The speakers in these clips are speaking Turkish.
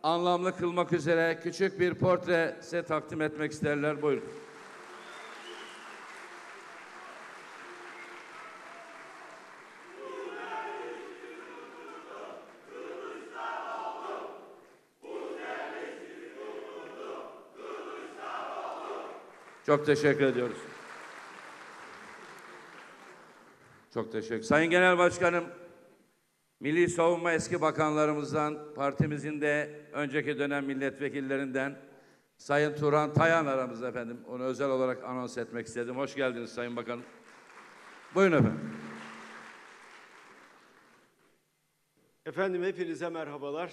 anlamlı kılmak üzere küçük bir portre size takdim etmek isterler. Buyurun. Çok teşekkür ediyoruz. Çok teşekkür. Sayın Genel Başkanım, Milli Savunma eski bakanlarımızdan, partimizin de önceki dönem milletvekillerinden Sayın Turan Tayan aramızda efendim. Onu özel olarak anons etmek istedim. Hoş geldiniz Sayın Bakanım. Buyurun efendim. Efendim hepinize merhabalar.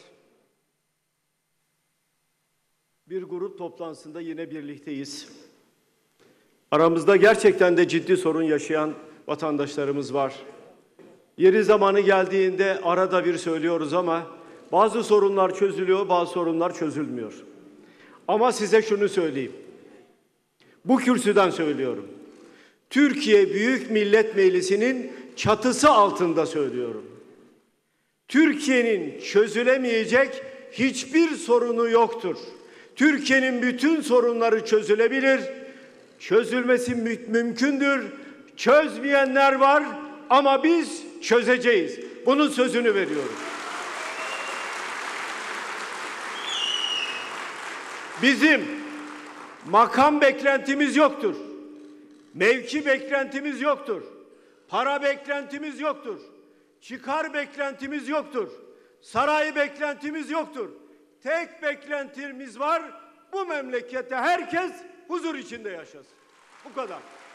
Bir grup toplantısında yine birlikteyiz. Aramızda gerçekten de ciddi sorun yaşayan vatandaşlarımız var. Yeri zamanı geldiğinde arada bir söylüyoruz ama bazı sorunlar çözülüyor, bazı sorunlar çözülmüyor. Ama size şunu söyleyeyim. Bu kürsüden söylüyorum. Türkiye Büyük Millet Meclisi'nin çatısı altında söylüyorum. Türkiye'nin çözülemeyecek hiçbir sorunu yoktur. Türkiye'nin bütün sorunları çözülebilir, çözülmesi mümkündür. Çözmeyenler var ama biz çözeceğiz. Bunun sözünü veriyorum. Bizim makam beklentimiz yoktur. Mevki beklentimiz yoktur. Para beklentimiz yoktur. Çıkar beklentimiz yoktur. Saray beklentimiz yoktur. Tek beklentimiz var. Bu memlekette herkes huzur içinde yaşasın. Bu kadar.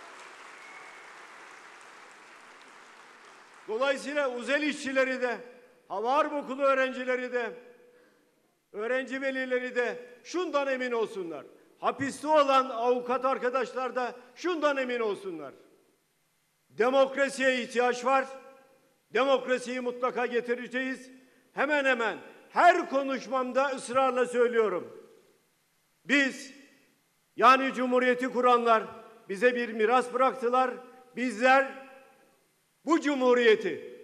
Dolayısıyla özel işçileri de, hava harp okulu öğrencileri de, öğrenci velileri de şundan emin olsunlar. Hapiste olan avukat arkadaşlar da şundan emin olsunlar. Demokrasiye ihtiyaç var. Demokrasiyi mutlaka getireceğiz. Hemen hemen her konuşmamda ısrarla söylüyorum. Biz, yani Cumhuriyeti kuranlar bize bir miras bıraktılar. Bizler bu Cumhuriyeti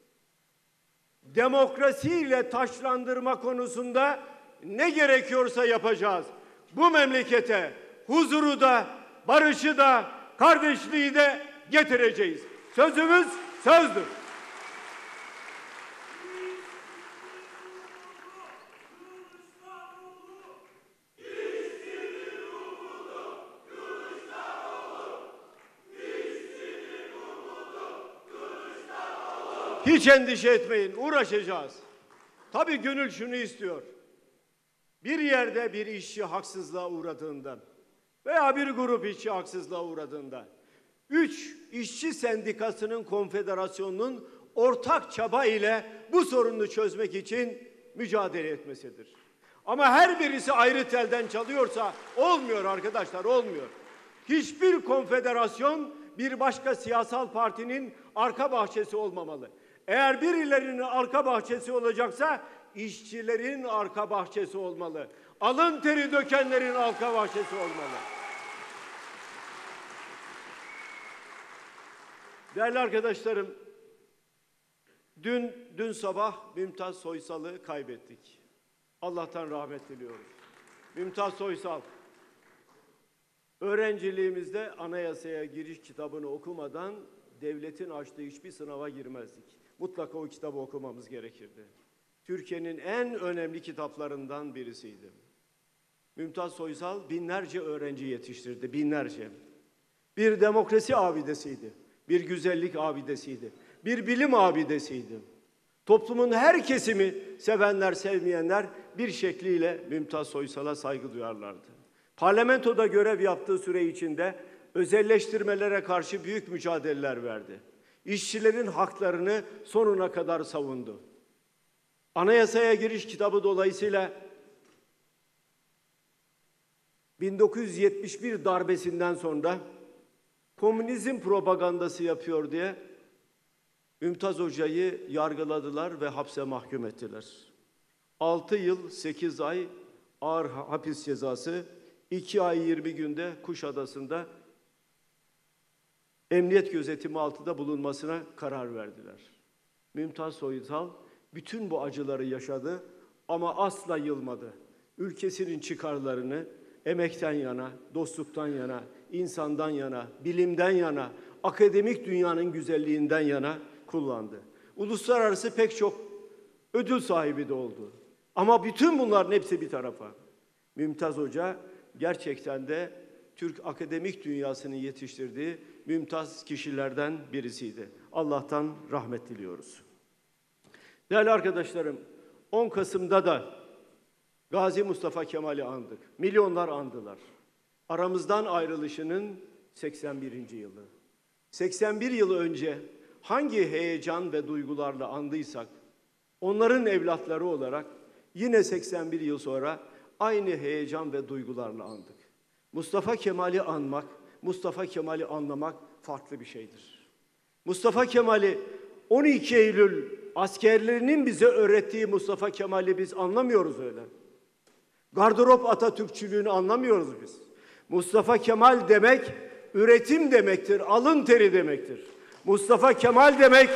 demokrasiyle taçlandırma konusunda ne gerekiyorsa yapacağız. Bu memlekete huzuru da, barışı da, kardeşliği de getireceğiz. Sözümüz sözdür. Hiç endişe etmeyin, uğraşacağız. Tabii gönül şunu istiyor. Bir yerde bir işçi haksızlığa uğradığında veya bir grup işçi haksızlığa uğradığında 3 işçi sendikasının konfederasyonunun ortak çaba ile bu sorunu çözmek için mücadele etmesidir. Ama her birisi ayrı telden çalıyorsa olmuyor arkadaşlar, olmuyor. Hiçbir konfederasyon bir başka siyasal partinin arka bahçesi olmamalı. Eğer birilerinin arka bahçesi olacaksa işçilerin arka bahçesi olmalı. Alın teri dökenlerin arka bahçesi olmalı. Değerli arkadaşlarım, dün sabah Mümtaz Soysal'ı kaybettik. Allah'tan rahmet diliyoruz. Mümtaz Soysal, öğrenciliğimizde anayasaya giriş kitabını okumadan devletin açtığı hiçbir sınava girmezdik. Mutlaka o kitabı okumamız gerekirdi. Türkiye'nin en önemli kitaplarından birisiydi. Mümtaz Soysal binlerce öğrenci yetiştirdi, binlerce. Bir demokrasi abidesiydi, bir güzellik abidesiydi, bir bilim abidesiydi. Toplumun her kesimi, sevenler, sevmeyenler bir şekliyle Mümtaz Soysal'a saygı duyarlardı. Parlamentoda görev yaptığı süre içinde özelleştirmelere karşı büyük mücadeleler verdi. İşçilerin haklarını sonuna kadar savundu. Anayasaya giriş kitabı dolayısıyla 1971 darbesinden sonra komünizm propagandası yapıyor diye Mümtaz Hoca'yı yargıladılar ve hapse mahkum ettiler. 6 yıl 8 ay ağır hapis cezası, 2 ay 20 günde Kuşadası'nda emniyet gözetimi altında bulunmasına karar verdiler. Mümtaz Soysal bütün bu acıları yaşadı Ama asla yılmadı. Ülkesinin çıkarlarını emekten yana, dostluktan yana, insandan yana, bilimden yana, akademik dünyanın güzelliğinden yana kullandı. Uluslararası pek çok ödül sahibi de oldu. Ama bütün bunların hepsi bir tarafa. Mümtaz Hoca gerçekten de Türk akademik dünyasının yetiştirdiği mümtaz kişilerden birisiydi. Allah'tan rahmet diliyoruz. Değerli arkadaşlarım, 10 Kasım'da da Gazi Mustafa Kemal'i andık. Milyonlar andılar. Aramızdan ayrılışının 81. yılı. 81 yıl önce hangi heyecan ve duygularla andıysak, onların evlatları olarak yine 81 yıl sonra aynı heyecan ve duygularla andık. Mustafa Kemal'i anmak, Mustafa Kemal'i anlamak farklı bir şeydir. Mustafa Kemal'i 12 Eylül askerlerinin bize öğrettiği Mustafa Kemal'i biz anlamıyoruz öyle. Gardırop Atatürkçülüğünü anlamıyoruz biz. Mustafa Kemal demek üretim demektir, alın teri demektir. Mustafa Kemal demek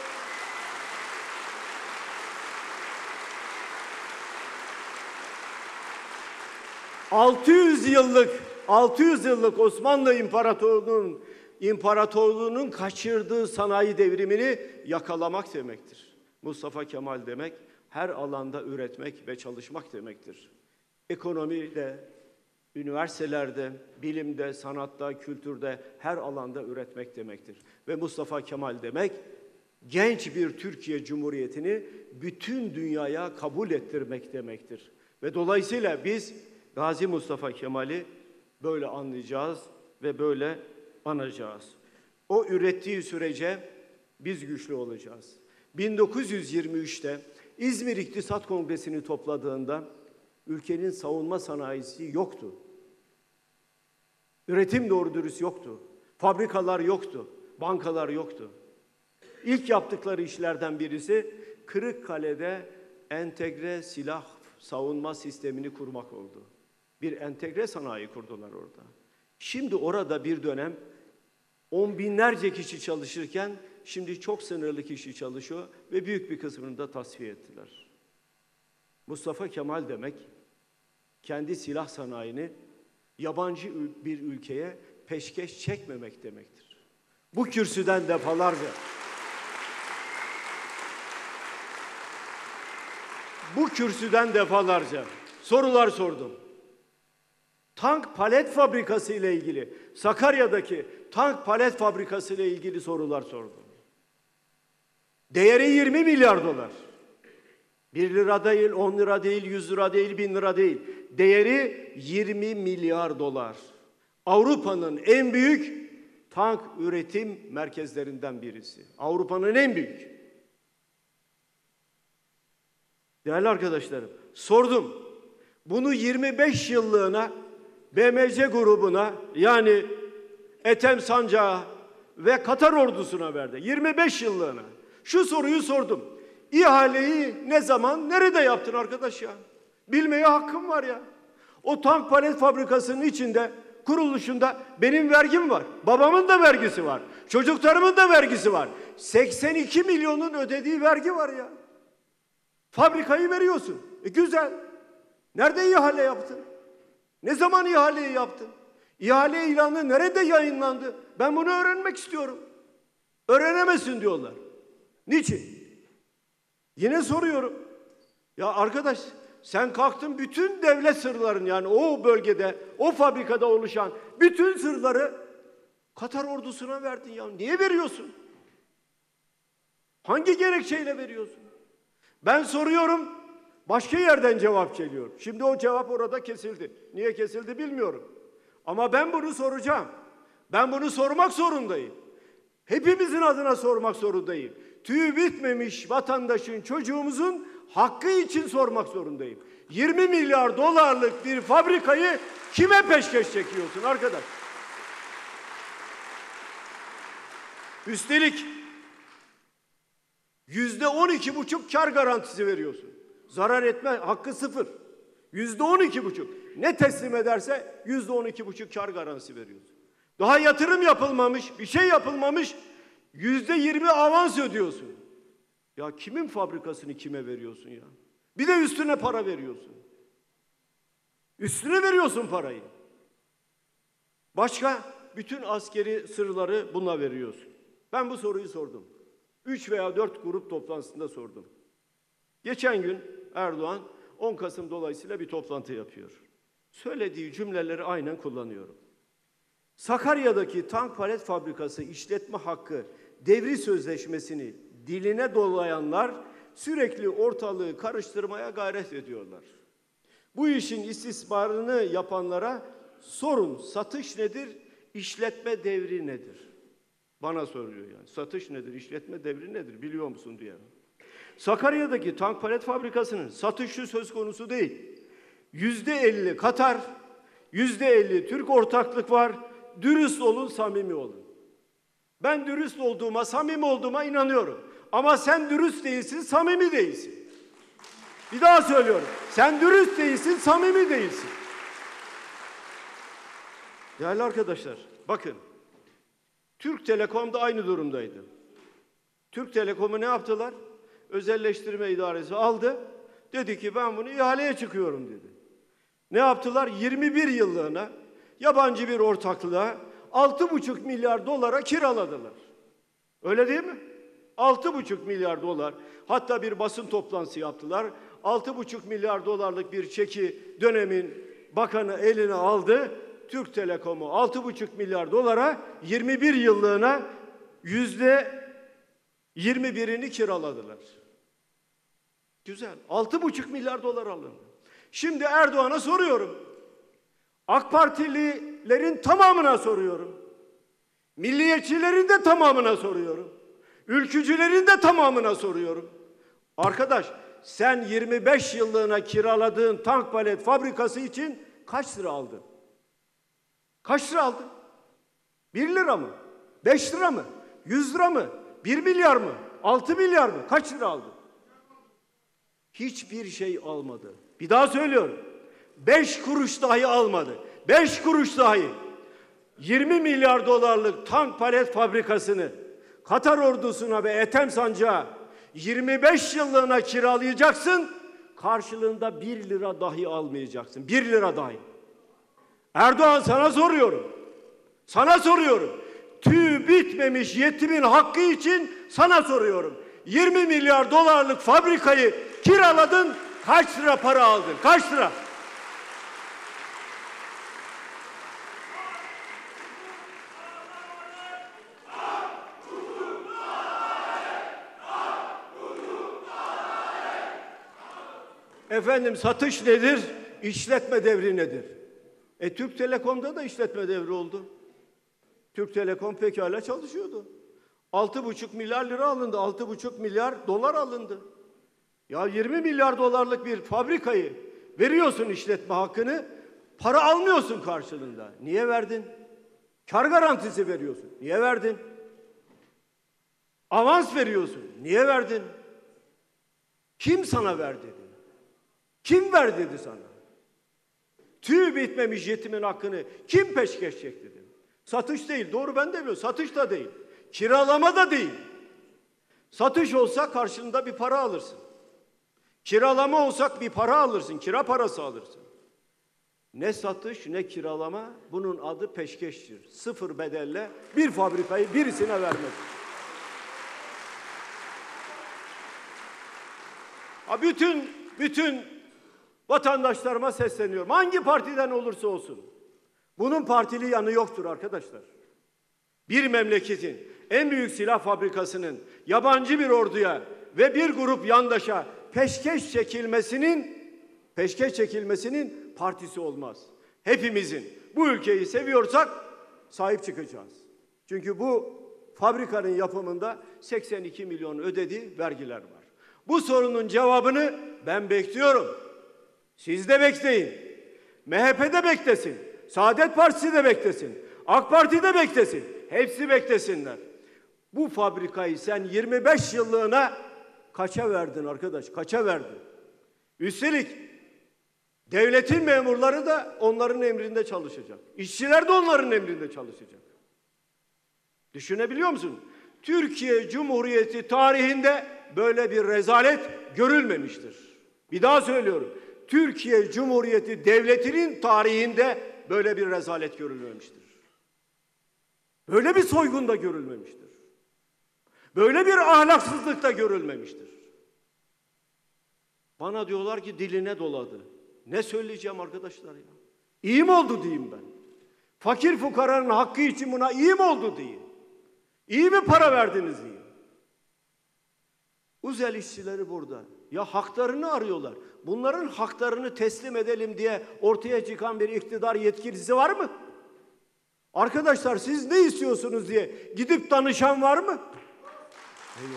...600 yıllık Osmanlı İmparatorluğu'nun kaçırdığı sanayi devrimini yakalamak demektir. Mustafa Kemal demek her alanda üretmek ve çalışmak demektir. Ekonomide, üniversitelerde, bilimde, sanatta, kültürde her alanda üretmek demektir. Ve Mustafa Kemal demek genç bir Türkiye Cumhuriyeti'ni bütün dünyaya kabul ettirmek demektir. Ve dolayısıyla biz Gazi Mustafa Kemal'i böyle anlayacağız ve böyle anacağız. O ürettiği sürece biz güçlü olacağız. 1923'te İzmir İktisat Kongresi'ni topladığında ülkenin savunma sanayisi yoktu. Üretim doğru dürüst yoktu. Fabrikalar yoktu. Bankalar yoktu. İlk yaptıkları işlerden birisi Kırıkkale'de entegre silah savunma sistemini kurmak oldu. Bir entegre sanayi kurdular orada. Şimdi orada bir dönem 10 binlerce kişi çalışırken şimdi çok sınırlı kişi çalışıyor ve büyük bir kısmını da tasfiye ettiler. Mustafa Kemal demek kendi silah sanayini yabancı bir ülkeye peşkeş çekmemek demektir. Bu kürsüden defalarca sorular sordum. Tank palet fabrikası ile ilgili, Sakarya'daki tank palet fabrikası ile ilgili sorular sordum. Değeri 20 milyar dolar. 1 lira değil, 10 lira değil, 100 lira değil, 1000 lira değil. Değeri 20 milyar dolar. Avrupa'nın en büyük tank üretim merkezlerinden birisi. Avrupa'nın en büyük. Değerli arkadaşlarım, sordum. Bunu 25 yıllığına BMC grubuna yani Ethem Sancağı ve Katar ordusuna verdi. 25 yıllığına. Şu soruyu sordum. İhaleyi ne zaman, nerede yaptın arkadaş ya? Bilmeye hakkım var ya. O tank palet fabrikasının içinde, kuruluşunda benim vergim var. Babamın da vergisi var. Çocuklarımın da vergisi var. 82 milyonun ödediği vergi var ya. Fabrikayı veriyorsun. Güzel. Nerede ihale yaptın? Ne zaman ihaleyi yaptın? İhale ilanı nerede yayınlandı? Ben bunu öğrenmek istiyorum. Öğrenemezsin diyorlar. Niçin? Yine soruyorum. Ya arkadaş sen kalktın bütün devlet sırların yani o bölgede, o fabrikada oluşan bütün sırları Katar ordusuna verdin ya. Niye veriyorsun? Hangi gerekçeyle veriyorsun? Ben soruyorum, başka yerden cevap geliyor. Şimdi o cevap orada kesildi. Niye kesildi bilmiyorum. Ama ben bunu soracağım. Ben bunu sormak zorundayım. Hepimizin adına sormak zorundayım. Tüyü bitmemiş vatandaşın, çocuğumuzun hakkı için sormak zorundayım. 20 milyar dolarlık bir fabrikayı kime peşkeş çekiyorsun arkadaş? Üstelik %12,5 kar garantisi veriyorsun. Zarar etme hakkı sıfır. %12,5. Ne teslim ederse %12,5 kar garantisi veriyorsun. Daha yatırım yapılmamış, bir şey yapılmamış, %20 avans ödüyorsun. Ya kimin fabrikasını kime veriyorsun ya? Bir de üstüne para veriyorsun. Üstüne veriyorsun parayı. Başka bütün askeri sırları buna veriyorsun. Ben bu soruyu sordum. 3 veya 4 grup toplantısında sordum. Geçen gün Erdoğan 10 Kasım dolayısıyla bir toplantı yapıyor. Söylediği cümleleri aynen kullanıyorum. Sakarya'daki tank palet fabrikası işletme hakkı devri sözleşmesini diline dolayanlar sürekli ortalığı karıştırmaya gayret ediyorlar. Bu işin istismarını yapanlara sorun, satış nedir, işletme devri nedir? Bana soruyor yani. Satış nedir, işletme devri nedir biliyor musun diye. Sakarya'daki tank palet fabrikasının satışı söz konusu değil. %50 Katar, %50 Türk ortaklık var. Dürüst olun, samimi olun. Ben dürüst olduğuma, samimi olduğuma inanıyorum. Ama sen dürüst değilsin, samimi değilsin. Bir daha söylüyorum. Sen dürüst değilsin, samimi değilsin. Değerli arkadaşlar, bakın. Türk Telekom da aynı durumdaydı. Türk Telekom'u ne yaptılar? Özelleştirme idaresi aldı. Dedi ki ben bunu ihaleye çıkıyorum dedi. Ne yaptılar? 21 yıllığına yabancı bir ortaklığa 6,5 milyar dolara kiraladılar. Öyle değil mi? 6,5 milyar dolar. Hatta bir basın toplantısı yaptılar. 6,5 milyar dolarlık bir çeki dönemin bakanı eline aldı. Türk Telekom'u 6,5 milyar dolara 21 yıllığına %21'ini kiraladılar. Güzel. 6,5 milyar dolar alındı. Şimdi Erdoğan'a soruyorum. AK Partililerin tamamına soruyorum. Milliyetçilerin de tamamına soruyorum. Ülkücülerin de tamamına soruyorum. Arkadaş, sen 25 yıllığına kiraladığın tank palet fabrikası için kaç lira aldın? Kaç lira aldın? 1 lira mı? 5 lira mı? 100 lira mı? 1 milyar mı? 6 milyar mı? Kaç lira aldın? Hiçbir şey almadı. Bir daha söylüyorum. 5 kuruş dahi almadı. 5 kuruş dahi. 20 milyar dolarlık tank palet fabrikasını Katar ordusuna ve Ethem Sancağı 25 yıllığına kiralayacaksın. Karşılığında 1 lira dahi almayacaksın. 1 lira dahi. Erdoğan sana soruyorum. Sana soruyorum. Tüy bitmemiş yetimin hakkı için sana soruyorum. 20 milyar dolarlık fabrikayı kiraladın. Kaç lira para aldın? Kaç lira? Efendim satış nedir? İşletme devri nedir? Türk Telekom'da da işletme devri oldu. Türk Telekom pekala çalışıyordu. 6,5 milyar lira alındı. 6,5 milyar dolar alındı. Ya 20 milyar dolarlık bir fabrikayı veriyorsun işletme hakkını, para almıyorsun karşılığında. Niye verdin? Kar garantisi veriyorsun. Niye verdin? Avans veriyorsun. Niye verdin? Kim sana ver dedi? Kim ver dedi sana? Tüy bitmemiş yetimin hakkını kim peşkeş çekti dedi. Satış değil. Doğru, ben de biliyorum. Satış da değil. Kiralama da değil. Satış olsa karşılığında bir para alırsın. Kiralama olsak bir para alırsın. Kira parası alırsın. Ne satış ne kiralama, bunun adı peşkeştir. Sıfır bedelle bir fabrikayı birisine vermek. Bütün vatandaşlarıma sesleniyorum. Hangi partiden olursa olsun. Bunun partili yanı yoktur arkadaşlar. Bir memleketin en büyük silah fabrikasının yabancı bir orduya ve bir grup yandaşa peşkeş çekilmesinin partisi olmaz. Hepimizin bu ülkeyi seviyorsak sahip çıkacağız. Çünkü bu fabrikanın yapımında 82 milyon ödediği vergiler var. Bu sorunun cevabını ben bekliyorum. Siz de bekleyin. MHP de beklesin. Saadet Partisi de beklesin. AK Parti de beklesin. Hepsi beklesinler. Bu fabrikayı sen 25 yıllığına kaça verdin arkadaş? Kaça verdin? Üstelik devletin memurları da onların emrinde çalışacak. İşçiler de onların emrinde çalışacak. Düşünebiliyor musun? Türkiye Cumhuriyeti tarihinde böyle bir rezalet görülmemiştir. Bir daha söylüyorum. Türkiye Cumhuriyeti Devleti'nin tarihinde böyle bir rezalet görülmemiştir. Böyle bir soygun da görülmemiştir. Böyle bir ahlaksızlık da görülmemiştir. Bana diyorlar ki diline doladı. Ne söyleyeceğim arkadaşlar ya? İyi mi oldu diyeyim ben? Fakir fukaranın hakkı için buna iyi mi oldu diyeyim? İyi mi para verdiniz diyeyim? Uzel işçileri burada. Ya haklarını arıyorlar. Bunların haklarını teslim edelim diye ortaya çıkan bir iktidar yetkilisi var mı? Arkadaşlar siz ne istiyorsunuz diye gidip danışan var mı? Yok.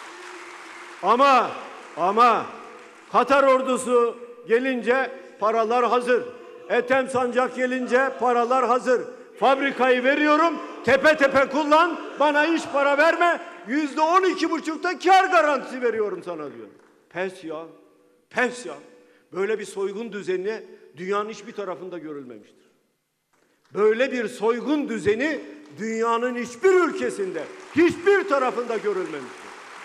Ama Katar ordusu gelince paralar hazır. Ethem Sancak gelince paralar hazır. Fabrikayı veriyorum, tepe tepe kullan, bana hiç para verme, %12,5'ta kar garantisi veriyorum sana diyor. Pes ya, pes ya. Böyle bir soygun düzeni dünyanın hiçbir tarafında görülmemiştir. Böyle bir soygun düzeni dünyanın hiçbir ülkesinde, hiçbir tarafında görülmemiştir.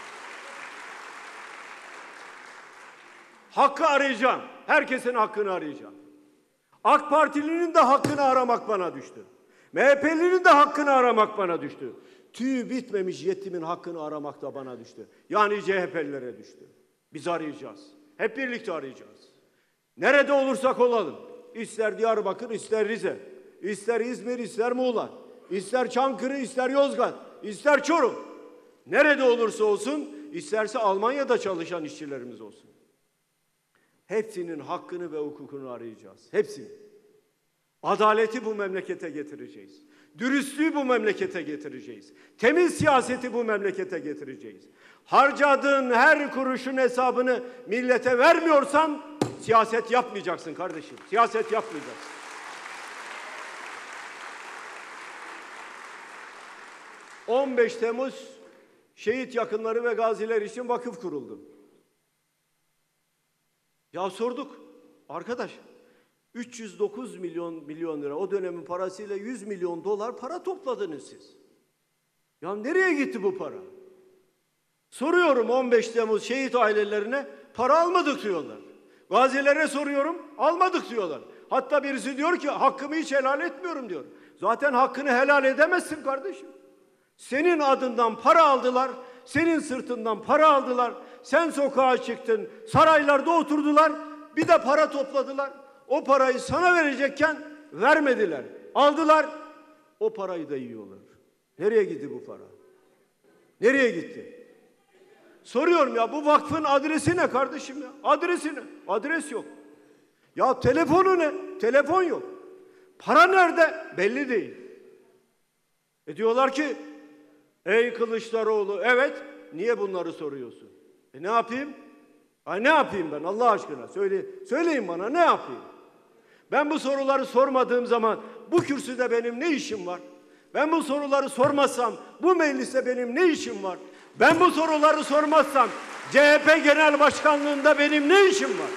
Hakkı arayacağım. Herkesin hakkını arayacağım. AK Partilinin de hakkını aramak bana düştü. MHP'linin de hakkını aramak bana düştü. Tüyü bitmemiş yetimin hakkını aramak da bana düştü. Yani CHP'lilere düştü. Biz arayacağız. Hep birlikte arayacağız. Nerede olursak olalım. İster Diyarbakır, ister Rize, ister İzmir, ister Muğla, ister Çankırı, ister Yozgat, ister Çorum. Nerede olursa olsun, isterse Almanya'da çalışan işçilerimiz olsun. Hepsinin hakkını ve hukukunu arayacağız. Hepsini. Adaleti bu memlekete getireceğiz. Dürüstlüğü bu memlekete getireceğiz. Temiz siyaseti bu memlekete getireceğiz. Harcadığın her kuruşun hesabını millete vermiyorsan siyaset yapmayacaksın kardeşim. Siyaset yapmayacaksın. ...15 Temmuz şehit yakınları ve gaziler için vakıf kuruldu. Ya sorduk, arkadaş 309 milyon lira o dönemin parasıyla 100 milyon dolar para topladınız siz. Ya nereye gitti bu para? Soruyorum 15 Temmuz şehit ailelerine, para almadık diyorlar. Gazilere soruyorum, almadık diyorlar. Hatta birisi diyor ki hakkımı hiç helal etmiyorum diyor. Zaten hakkını helal edemezsin kardeşim. Senin adından para aldılar, senin sırtından para aldılar. Sen sokağa çıktın, saraylarda oturdular, bir de para topladılar. O parayı sana verecekken vermediler. Aldılar, o parayı da yiyorlar. Nereye gitti bu para? Nereye gitti? Soruyorum ya, bu vakfın adresi ne kardeşim ya? Adresi ne? Adres yok. Ya telefonu ne? Telefon yok. Para nerede? Belli değil. Diyorlar ki, ey Kılıçdaroğlu, evet, niye bunları soruyorsun? Ne yapayım? Ay ne yapayım ben Allah aşkına? Söyleyin bana, ne yapayım? Ben bu soruları sormadığım zaman bu kürsüde benim ne işim var? Ben bu soruları sormazsam bu mecliste benim ne işim var? Ben bu soruları sormazsam CHP Genel Başkanlığında benim ne işim var?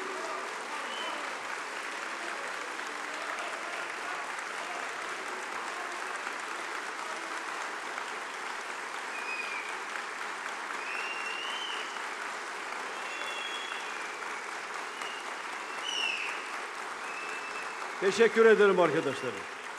Teşekkür ederim arkadaşlarım.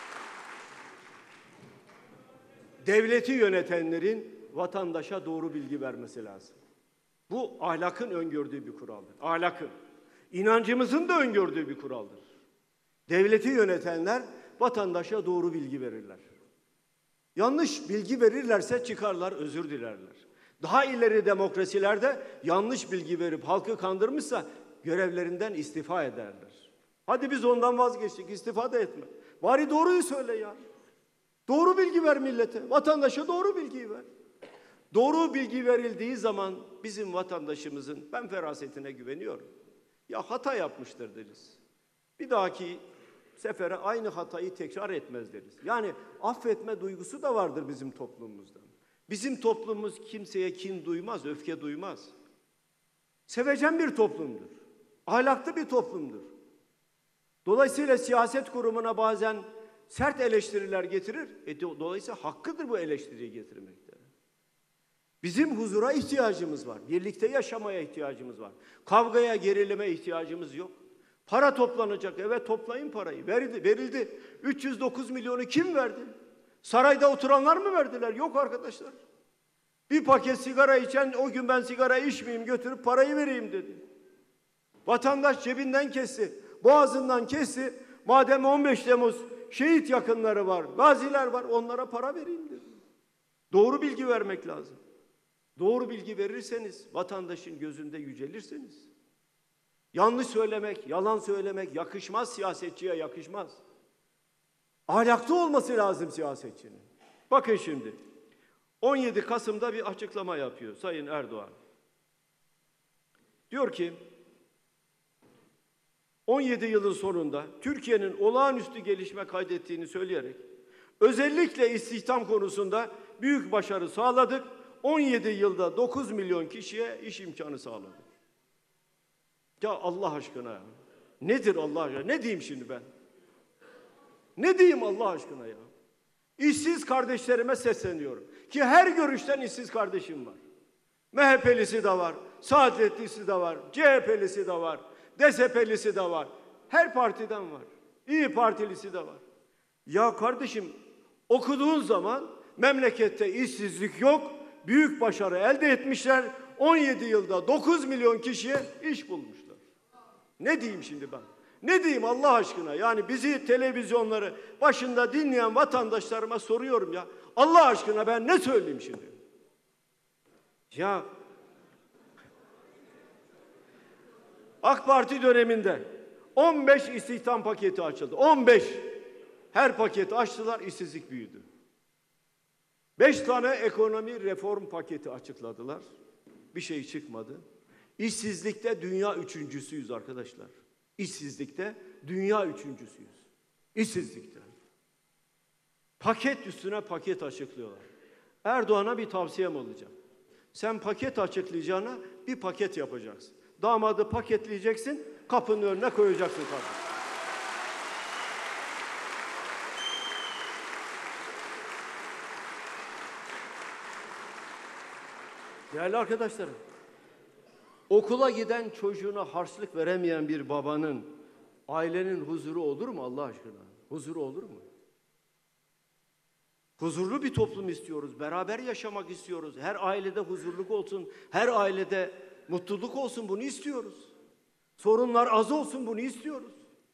Devleti yönetenlerin vatandaşa doğru bilgi vermesi lazım. Bu ahlakın öngördüğü bir kuraldır. Ahlakın, inancımızın da öngördüğü bir kuraldır. Devleti yönetenler vatandaşa doğru bilgi verirler. Yanlış bilgi verirlerse çıkarlar, özür dilerler. Daha ileri demokrasilerde yanlış bilgi verip halkı kandırmışsa görevlerinden istifa ederler. Hadi biz ondan vazgeçtik, istifa da etme. Bari doğruyu söyle ya. Doğru bilgi ver millete, vatandaşa doğru bilgiyi ver. Doğru bilgi verildiği zaman bizim vatandaşımızın, ben ferasetine güveniyorum. Ya hata yapmıştır deriz. Bir dahaki sefere aynı hatayı tekrar etmez deriz. Yani affetme duygusu da vardır bizim toplumumuzda. Bizim toplumumuz kimseye kin duymaz, öfke duymaz. Sevecen bir toplumdur. Ahlaklı bir toplumdur. Dolayısıyla siyaset kurumuna bazen sert eleştiriler getirir. Dolayısıyla hakkıdır bu eleştiriyi getirmekte. Bizim huzura ihtiyacımız var. Birlikte yaşamaya ihtiyacımız var. Kavgaya, gerilime ihtiyacımız yok. Para toplanacak. Evet, toplayın parayı. Verildi. 309 milyonu kim verdi? Sarayda oturanlar mı verdiler? Yok arkadaşlar. Bir paket sigara içen, o gün ben sigara içmeyeyim, götürüp parayı vereyim dedi. Vatandaş cebinden kesti. Boğazından kesti. Madem 15 Temmuz şehit yakınları var, gaziler var, onlara para vereyim dedi. Doğru bilgi vermek lazım. Doğru bilgi verirseniz, vatandaşın gözünde yücelirsiniz. Yanlış söylemek, yalan söylemek yakışmaz, siyasetçiye yakışmaz. Ahlaklı olması lazım siyasetçinin. Bakın şimdi, 17 Kasım'da bir açıklama yapıyor Sayın Erdoğan. Diyor ki, 17 yılın sonunda Türkiye'nin olağanüstü gelişme kaydettiğini söyleyerek, özellikle istihdam konusunda büyük başarı sağladık. 17 yılda 9 milyon kişiye iş imkanı sağladık. Ya Allah aşkına ya. Nedir Allah aşkına? Ne diyeyim şimdi ben? Ne diyeyim Allah aşkına ya? İşsiz kardeşlerime sesleniyorum. Ki her görüşten işsiz kardeşim var. MHP'lisi de var, Saadetlisi de var, CHP'lisi de var, DSP'lisi de var. Her partiden var. İyi Partilisi de var. Ya kardeşim, okuduğun zaman memlekette işsizlik yok, büyük başarı elde etmişler. 17 yılda 9 milyon kişiye iş bulmuşlar. Ne diyeyim şimdi ben? Ne diyeyim Allah aşkına? Yani bizi televizyonları başında dinleyen vatandaşlarıma soruyorum ya. Allah aşkına ben ne söyleyeyim şimdi? Ya AK Parti döneminde 15 istihdam paketi açıldı. 15. Her paketi açtılar, işsizlik büyüdü. 5 tane ekonomi reform paketi açıkladılar. Bir şey çıkmadı. İşsizlikte dünya üçüncüsüyüz arkadaşlar. İşsizlikte dünya üçüncüsüyüz. İşsizlikte. Paket üstüne paket açıklıyorlar. Erdoğan'a bir tavsiyem olacak. Sen paket açıklayacağına bir paket yapacaksın. Damadı paketleyeceksin, kapının önüne koyacaksın kardeşim. Değerli arkadaşlarım, okula giden çocuğuna harçlık veremeyen bir babanın, ailenin huzuru olur mu Allah aşkına? Huzuru olur mu? Huzurlu bir toplum istiyoruz, beraber yaşamak istiyoruz. Her ailede huzurluk olsun, her ailede mutluluk olsun, bunu istiyoruz. Sorunlar az olsun, bunu istiyoruz.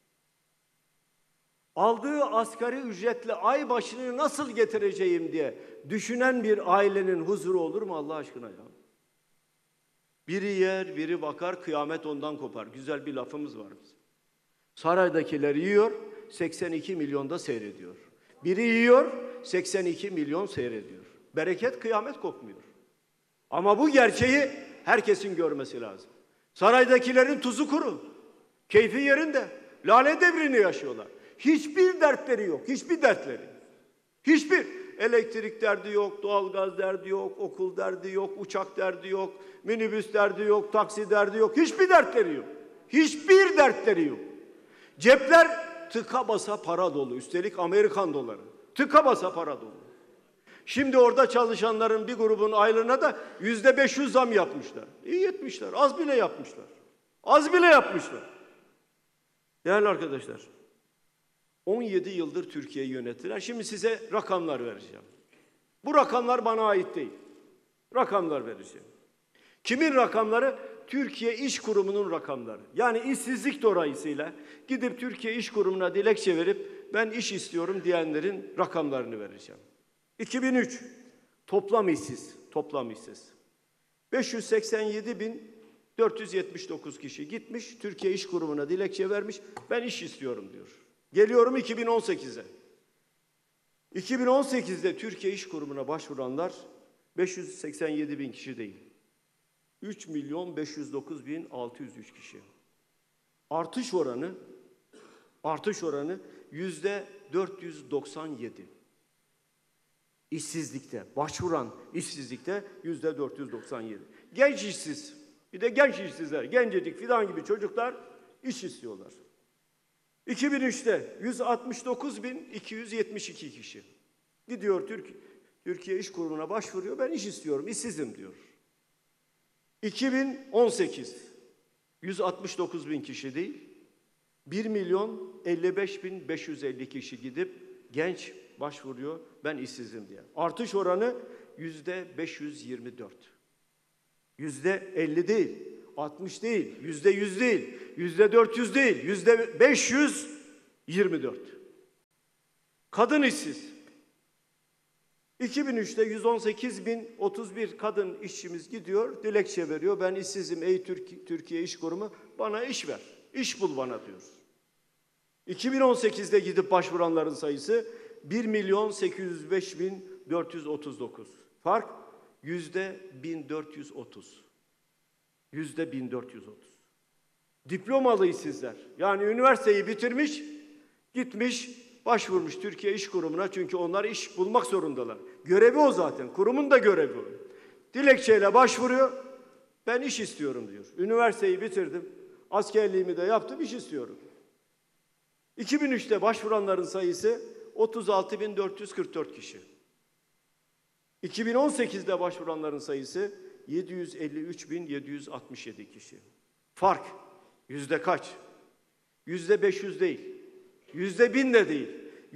Aldığı asgari ücretle ay başını nasıl getireceğim diye düşünen bir ailenin huzuru olur mu Allah aşkına ya? Biri yer, biri bakar, kıyamet ondan kopar. Güzel bir lafımız var bizim. Saraydakiler yiyor, 82 milyonda seyrediyor. Biri yiyor, 82 milyon seyrediyor. Bereket, kıyamet kopmuyor. Ama bu gerçeği herkesin görmesi lazım. Saraydakilerin tuzu kuru, keyfi yerinde, lale devrini yaşıyorlar. Hiçbir dertleri yok, hiçbir dertleri. Hiçbir. Elektrik derdi yok, doğalgaz derdi yok, okul derdi yok, uçak derdi yok, minibüs derdi yok, taksi derdi yok. Hiçbir dertleri yok. Hiçbir dertleri yok. Cepler tıka basa para dolu. Üstelik Amerikan doları. Tıka basa para dolu. Şimdi orada çalışanların bir grubun aylığına da %500 zam yapmışlar. İyi etmişler. Az bile yapmışlar. Az bile yapmışlar. Değerli arkadaşlar, 17 yıldır Türkiye'yi yönettiler. Şimdi size rakamlar vereceğim. Bu rakamlar bana ait değil. Rakamlar vereceğim. Kimin rakamları? Türkiye İş Kurumu'nun rakamları. Yani işsizlik dolayısıyla gidip Türkiye İş Kurumu'na dilekçe verip ben iş istiyorum diyenlerin rakamlarını vereceğim. 2003 toplam işsiz. 587.479 kişi gitmiş, Türkiye İş Kurumu'na dilekçe vermiş, ben iş istiyorum diyor. Geliyorum 2018'e. 2018'de Türkiye İş Kurumu'na başvuranlar 587.000 kişi değil. 3.509.603 kişi. Artış oranı %497. İşsizlikte, başvuran işsizlikte %497. Genç işsiz, bir de genç işsizler, gencecik fidan gibi çocuklar iş istiyorlar. 2003'te 169.272 kişi. Gidiyor Türkiye İş Kurumu'na başvuruyor. Ben iş istiyorum, işsizim diyor. 2018 169 bin kişi değil, 1.055.550 kişi gidip genç başvuruyor, ben işsizim diye. Artış oranı %524. %50 değil, 60 değil, %100 değil, %400 değil, %524. Kadın işsiz. 2003'te 118.031 kadın işçimiz gidiyor, dilekçe veriyor. Ben işsizim ey Türkiye İş Kurumu, bana iş ver, iş bul bana diyor. 2018'de gidip başvuranların sayısı 1.805.439. Fark %1430. %1430. Diplomalı işsizler. Yani üniversiteyi bitirmiş, gitmiş, başvurmuş Türkiye İş Kurumu'na, çünkü onlar iş bulmak zorundalar. Görevi o zaten, kurumun da görevi o. Dilekçeyle başvuruyor, ben iş istiyorum diyor. Üniversiteyi bitirdim, askerliğimi de yaptım, iş istiyorum. 2003'te başvuranların sayısı 36.444 kişi. 2018'de başvuranların sayısı 753.767 kişi. Fark yüzde kaç? %500 değil, %1000 de değil,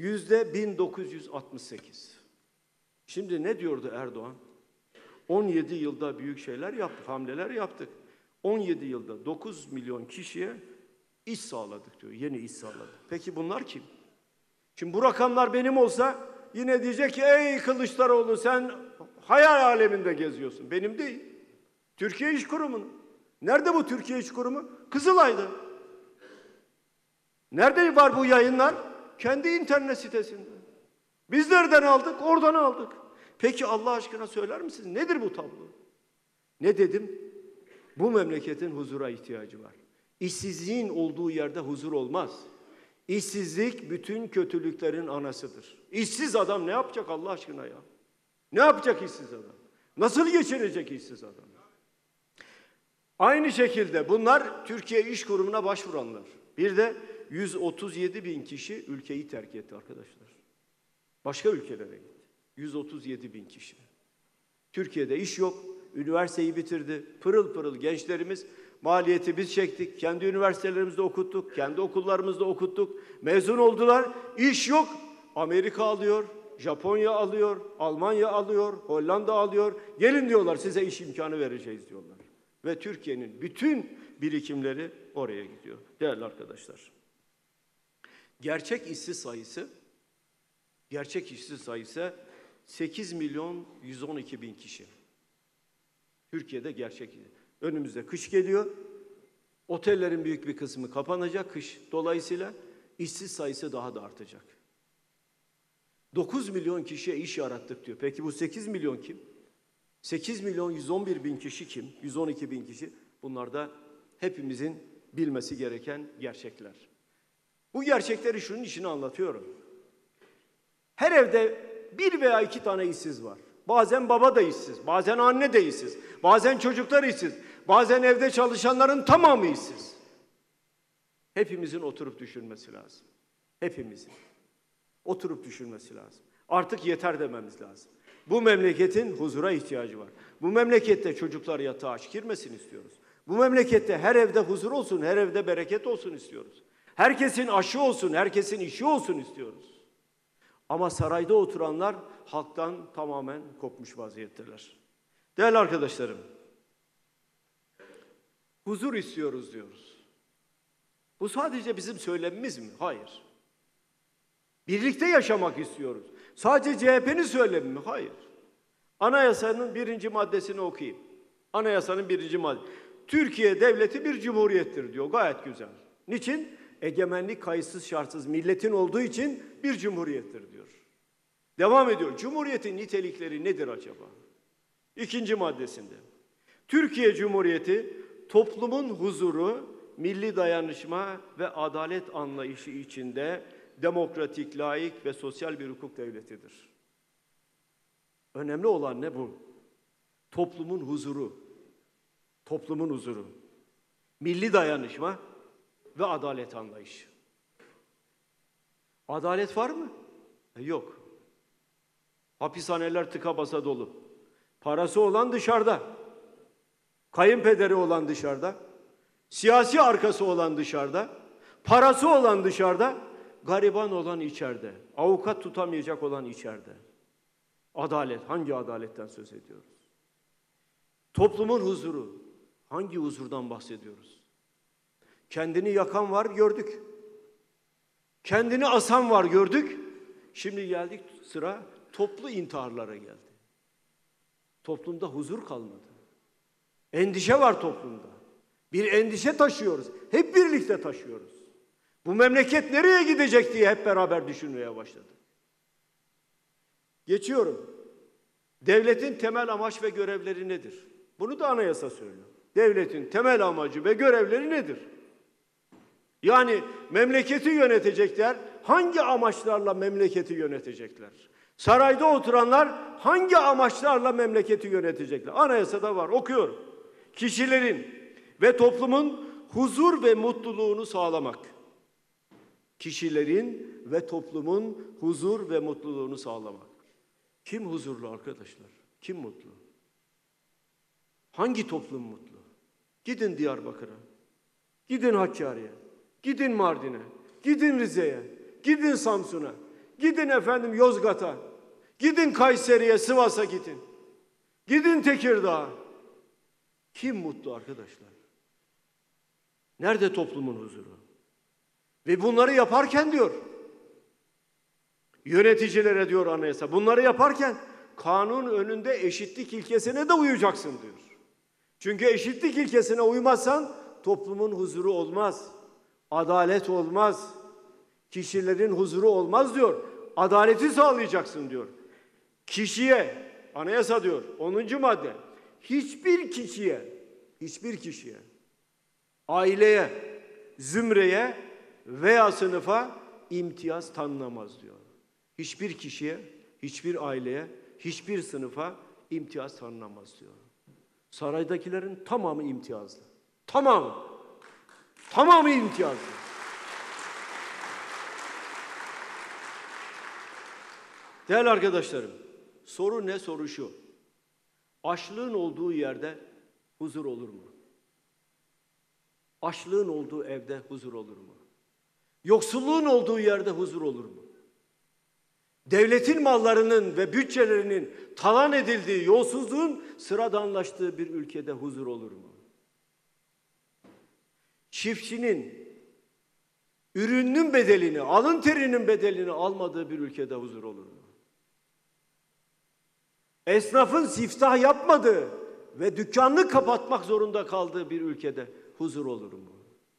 %1968. Şimdi ne diyordu Erdoğan? 17 yılda büyük şeyler yaptık, hamleler yaptık. 17 yılda 9 milyon kişiye iş sağladık diyor, yeni iş sağladık. Peki bunlar kim? Şimdi bu rakamlar benim olsa yine diyecek ki ey Kılıçdaroğlu sen hayal aleminde geziyorsun. Benim değil. Türkiye İş Kurumu'nun. Nerede bu Türkiye İş Kurumu? Kızılay'da. Nerede var bu yayınlar? Kendi internet sitesinde. Biz nereden aldık? Oradan aldık. Peki Allah aşkına söyler misiniz? Nedir bu tablo? Ne dedim? Bu memleketin huzura ihtiyacı var. İşsizliğin olduğu yerde huzur olmaz. İşsizlik bütün kötülüklerin anasıdır. İşsiz adam ne yapacak Allah aşkına ya? Ne yapacak işsiz adam? Nasıl geçirecek işsiz adam? Aynı şekilde bunlar Türkiye İş Kurumu'na başvuranlar. Bir de 137 bin kişi ülkeyi terk etti arkadaşlar. Başka ülkelere gitti. 137 bin kişi. Türkiye'de iş yok. Üniversiteyi bitirdi. Pırıl pırıl gençlerimiz, maliyeti biz çektik. Kendi üniversitelerimizde okuttuk. Kendi okullarımızda okuttuk. Mezun oldular. İş yok. Amerika alıyor. Japonya alıyor. Almanya alıyor. Hollanda alıyor. Gelin diyorlar, size iş imkanı vereceğiz diyorlar. Ve Türkiye'nin bütün birikimleri oraya gidiyor. Değerli arkadaşlar. Gerçek işsiz sayısı 8.112.000 kişi. Türkiye'de gerçek. Önümüzde kış geliyor. Otellerin büyük bir kısmı kapanacak kış. Dolayısıyla işsiz sayısı daha da artacak. 9 milyon kişiye iş yarattık diyor. Peki bu 8 milyon kim? 8.111.000 kişi kim? 112.000 kişi. Bunlar da hepimizin bilmesi gereken gerçekler. Bu gerçekleri şunun için anlatıyorum. Her evde bir veya iki tane işsiz var. Bazen baba da işsiz, bazen anne de işsiz, bazen çocuklar işsiz, bazen evde çalışanların tamamı işsiz. Hepimizin oturup düşünmesi lazım. Hepimizin oturup düşünmesi lazım. Artık yeter dememiz lazım. Bu memleketin huzura ihtiyacı var. Bu memlekette çocuklar yatağa aç girmesin istiyoruz. Bu memlekette her evde huzur olsun, her evde bereket olsun istiyoruz. Herkesin aşı olsun, herkesin işi olsun istiyoruz. Ama sarayda oturanlar halktan tamamen kopmuş vaziyetteler. Değerli arkadaşlarım, huzur istiyoruz diyoruz. Bu sadece bizim söylemimiz mi? Hayır. Birlikte yaşamak istiyoruz. Sadece CHP'nin söylemi mi? Hayır. Anayasanın 1. maddesini okuyayım. Anayasanın 1. madde. Türkiye devleti bir cumhuriyettir diyor. Gayet güzel. Niçin? Egemenlik kayıtsız şartsız milletin olduğu için bir cumhuriyettir diyor. Devam ediyor. Cumhuriyetin nitelikleri nedir acaba? 2. maddesinde. Türkiye Cumhuriyeti toplumun huzuru, milli dayanışma ve adalet anlayışı içinde demokratik, laik ve sosyal bir hukuk devletidir. Önemli olan ne bu? Toplumun huzuru. Toplumun huzuru. Milli dayanışma ve adalet anlayışı. Adalet var mı? Yok. Hapishaneler tıka basa dolu. Parası olan dışarıda. Kayınpederi olan dışarıda. Siyasi arkası olan dışarıda. Parası olan dışarıda. Gariban olan içeride. Avukat tutamayacak olan içeride. Adalet. Hangi adaletten söz ediyoruz? Toplumun huzuru. Hangi huzurdan bahsediyoruz? Kendini yakan var, gördük. Kendini asan var, gördük. Şimdi geldik sıra toplu intiharlara geldi. Toplumda huzur kalmadı. Endişe var toplumda. Bir endişe taşıyoruz. Hep birlikte taşıyoruz. Bu memleket nereye gidecek diye hep beraber düşünmeye başladık. Geçiyorum. Devletin temel amaç ve görevleri nedir? Bunu da anayasa söylüyor. Devletin temel amacı ve görevleri nedir? Yani memleketi yönetecekler, hangi amaçlarla memleketi yönetecekler? Sarayda oturanlar hangi amaçlarla memleketi yönetecekler? Anayasada var, okuyorum. Kişilerin ve toplumun huzur ve mutluluğunu sağlamak. Kişilerin ve toplumun huzur ve mutluluğunu sağlamak. Kim huzurlu arkadaşlar? Kim mutlu? Hangi toplum mutlu? Gidin Diyarbakır'a, gidin Hakkari'ye, gidin Mardin'e, gidin Rize'ye, gidin Samsun'a, gidin efendim Yozgat'a, gidin Kayseri'ye, Sivas'a gidin. Gidin Tekirdağ'a. Kim mutlu arkadaşlar? Nerede toplumun huzuru? Ve bunları yaparken diyor, yöneticilere diyor anayasa, bunları yaparken kanun önünde eşitlik ilkesine de uyacaksın diyor. Çünkü eşitlik ilkesine uymazsan toplumun huzuru olmaz. Adalet olmaz. Kişilerin huzuru olmaz diyor. Adaleti sağlayacaksın diyor. Kişiye, anayasa diyor 10. madde, hiçbir kişiye, aileye, zümreye veya sınıfa imtiyaz tanınamaz diyor. Hiçbir kişiye, hiçbir aileye, hiçbir sınıfa imtiyaz tanınamaz diyor. Saraydakilerin tamamı imtiyazlı. Tamamı. Tamamı imtiyazlı. Değerli arkadaşlarım, soru ne? Soru şu. Açlığın olduğu yerde huzur olur mu? Açlığın olduğu evde huzur olur mu? Yoksulluğun olduğu yerde huzur olur mu? Devletin mallarının ve bütçelerinin talan edildiği, yolsuzluğun sıradanlaştığı bir ülkede huzur olur mu? Çiftçinin ürünün bedelini, alın terinin bedelini almadığı bir ülkede huzur olur mu? Esnafın siftah yapmadığı ve dükkanını kapatmak zorunda kaldığı bir ülkede huzur olur mu?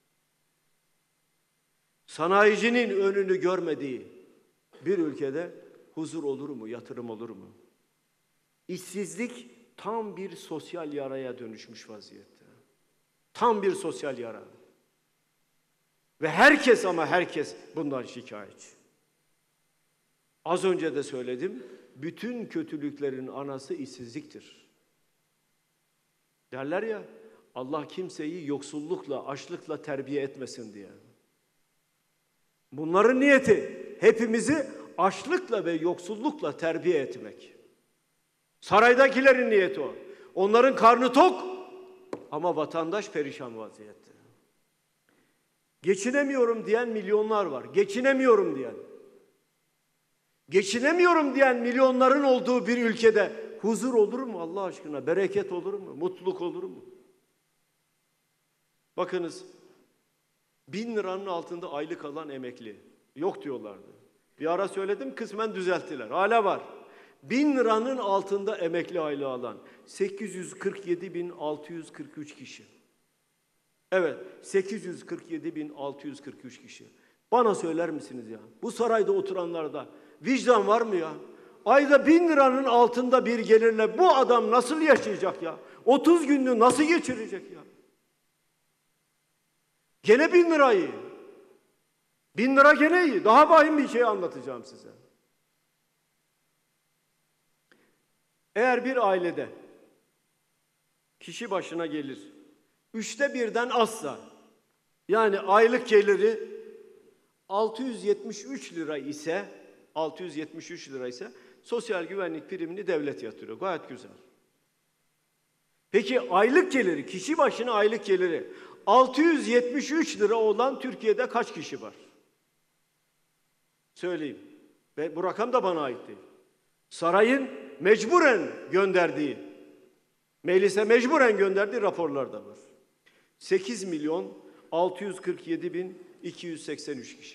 Sanayicinin önünü görmediği bir ülkede huzur olur mu, yatırım olur mu? İşsizlik tam bir sosyal yaraya dönüşmüş vaziyette. Tam bir sosyal yara. Ve herkes ama herkes bundan şikayetçi. Az önce de söyledim, bütün kötülüklerin anası işsizliktir. Derler ya, Allah kimseyi yoksullukla, açlıkla terbiye etmesin diye. Bunların niyeti hepimizi açlıkla ve yoksullukla terbiye etmek. Saraydakilerin niyeti o. Onların karnı tok ama vatandaş perişan vaziyette. Geçinemiyorum diyen milyonlar var. Geçinemiyorum diyen. Geçinemiyorum diyen milyonların olduğu bir ülkede huzur olur mu Allah aşkına? Bereket olur mu? Mutluluk olur mu? Bakınız, 1000 liranın altında aylık alan emekli yok diyorlardı. Bir ara söyledim, kısmen düzelttiler. Hala var. 1000 liranın altında emekli aylığı alan 847.643 kişi. Evet, 847.643 kişi. Bana söyler misiniz ya? Bu sarayda oturanlarda vicdan var mı ya? Ayda 1000 liranın altında bir gelirle bu adam nasıl yaşayacak ya? 30 gününü nasıl geçirecek ya? Gene 1000 lira iyi. 1000 lira gene iyi. Daha vahim bir şey anlatacağım size. Eğer bir ailede kişi başına gelir 1/3'den azsa, yani aylık geliri 673 lira ise Sosyal güvenlik primini devlet yatırıyor. Gayet güzel. Peki aylık geliri, kişi başına aylık geliri 673 lira olan Türkiye'de kaç kişi var? Söyleyeyim. Ve bu rakam da bana ait değil. Sarayın mecburen gönderdiği, meclise mecburen gönderdiği raporlar da var. 8.647.283 kişi.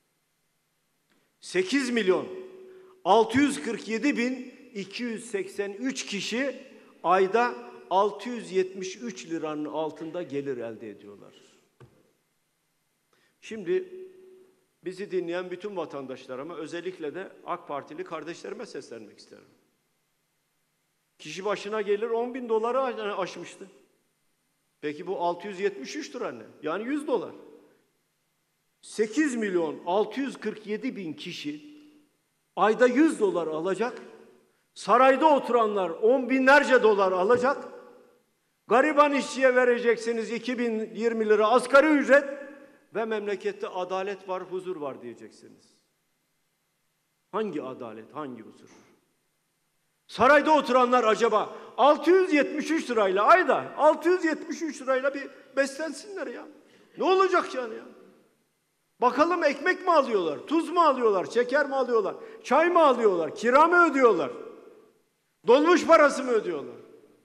8.647.283 kişi ayda 673 liranın altında gelir elde ediyorlar. Şimdi bizi dinleyen bütün vatandaşlarıma, özellikle de AK Partili kardeşlerime seslenmek isterim. Kişi başına gelir 10.000 doları aşmıştı. Peki bu 673 lira ne? Yani 100 dolar. 8.647.000 kişi ayda 100 dolar alacak. Sarayda oturanlar 10 binlerce dolar alacak. Gariban işçiye vereceksiniz 2020 lira asgari ücret ve memlekette adalet var, huzur var diyeceksiniz. Hangi adalet, hangi huzur? Sarayda oturanlar acaba 673 lirayla ayda 673 lirayla bir beslensinler ya. Ne olacak yani ya? Bakalım ekmek mi alıyorlar, tuz mu alıyorlar, şeker mi alıyorlar, çay mı alıyorlar, kira mı ödüyorlar, dolmuş parası mı ödüyorlar?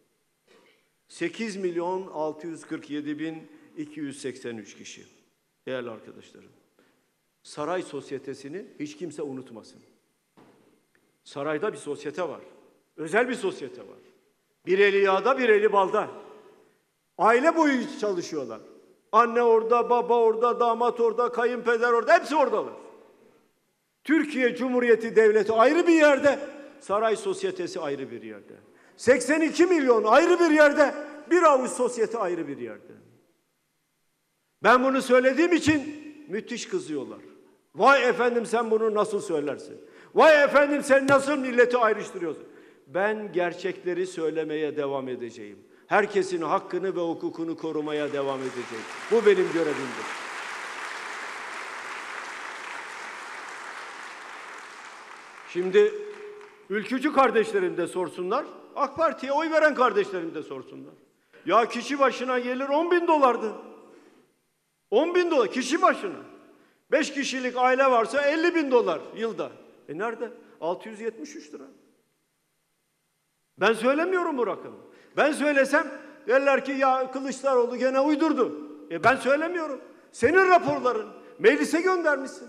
8.647.283 kişi. Değerli arkadaşlarım, saray sosyetesini hiç kimse unutmasın. Sarayda bir sosyete var. Özel bir sosyete var. Bir eli yağda, bir eli balda. Aile boyu çalışıyorlar. Anne orada, baba orada, damat orada, kayınpeder orada, hepsi oradalar. Türkiye Cumhuriyeti Devleti ayrı bir yerde, saray sosyetesi ayrı bir yerde. 82 milyon ayrı bir yerde, bir avuç sosyete ayrı bir yerde. Ben bunu söylediğim için müthiş kızıyorlar. Vay efendim sen bunu nasıl söylersin? Vay efendim sen nasıl milleti ayrıştırıyorsun? Ben gerçekleri söylemeye devam edeceğim. Herkesin hakkını ve hukukunu korumaya devam edeceğim. Bu benim görevimdir. Şimdi ülkücü kardeşlerim de sorsunlar, AK Parti'ye oy veren kardeşlerim de sorsunlar. Ya kişi başına gelir 10.000 dolardı. 10.000 dolar kişi başına. 5 kişilik aile varsa 50.000 dolar yılda. Nerede? 673 lira. Ben söylemiyorum bu rakamı. Ben söylesem derler ki ya Kılıçdaroğlu gene uydurdu. Ben söylemiyorum. Senin raporların meclise göndermişsin.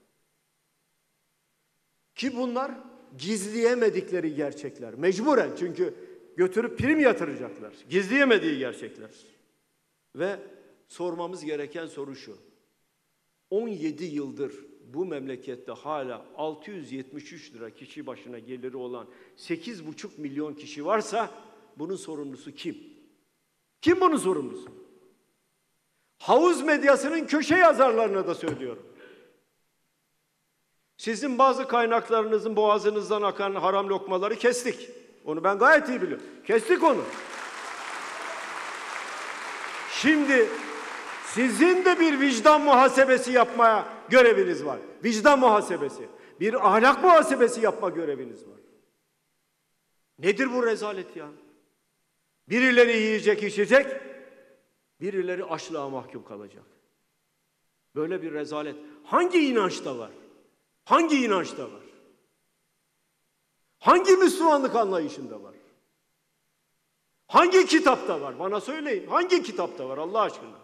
Ki bunlar gizleyemedikleri gerçekler. Mecburen, çünkü götürüp prim yatıracaklar. Gizleyemediği gerçekler. Ve sormamız gereken soru şu. 17 yıldır bu memlekette hala 673 lira kişi başına geliri olan 8,5 milyon kişi varsa bunun sorumlusu kim? Kim bunun sorumlusu? Havuz medyasının köşe yazarlarına da söylüyorum. Sizin bazı kaynaklarınızın boğazınızdan akan haram lokmaları kestik. Onu ben gayet iyi biliyorum. Kestik onu. Şimdi sizin de bir vicdan muhasebesi yapmaya göreviniz var. Vicdan muhasebesi. Bir ahlak muhasebesi yapma göreviniz var. Nedir bu rezalet ya? Birileri yiyecek, içecek, birileri açlığa mahkum kalacak. Böyle bir rezalet hangi inançta var? Hangi inançta var? Hangi Müslümanlık anlayışında var? Hangi kitapta var? Bana söyleyin. Hangi kitapta var Allah aşkına?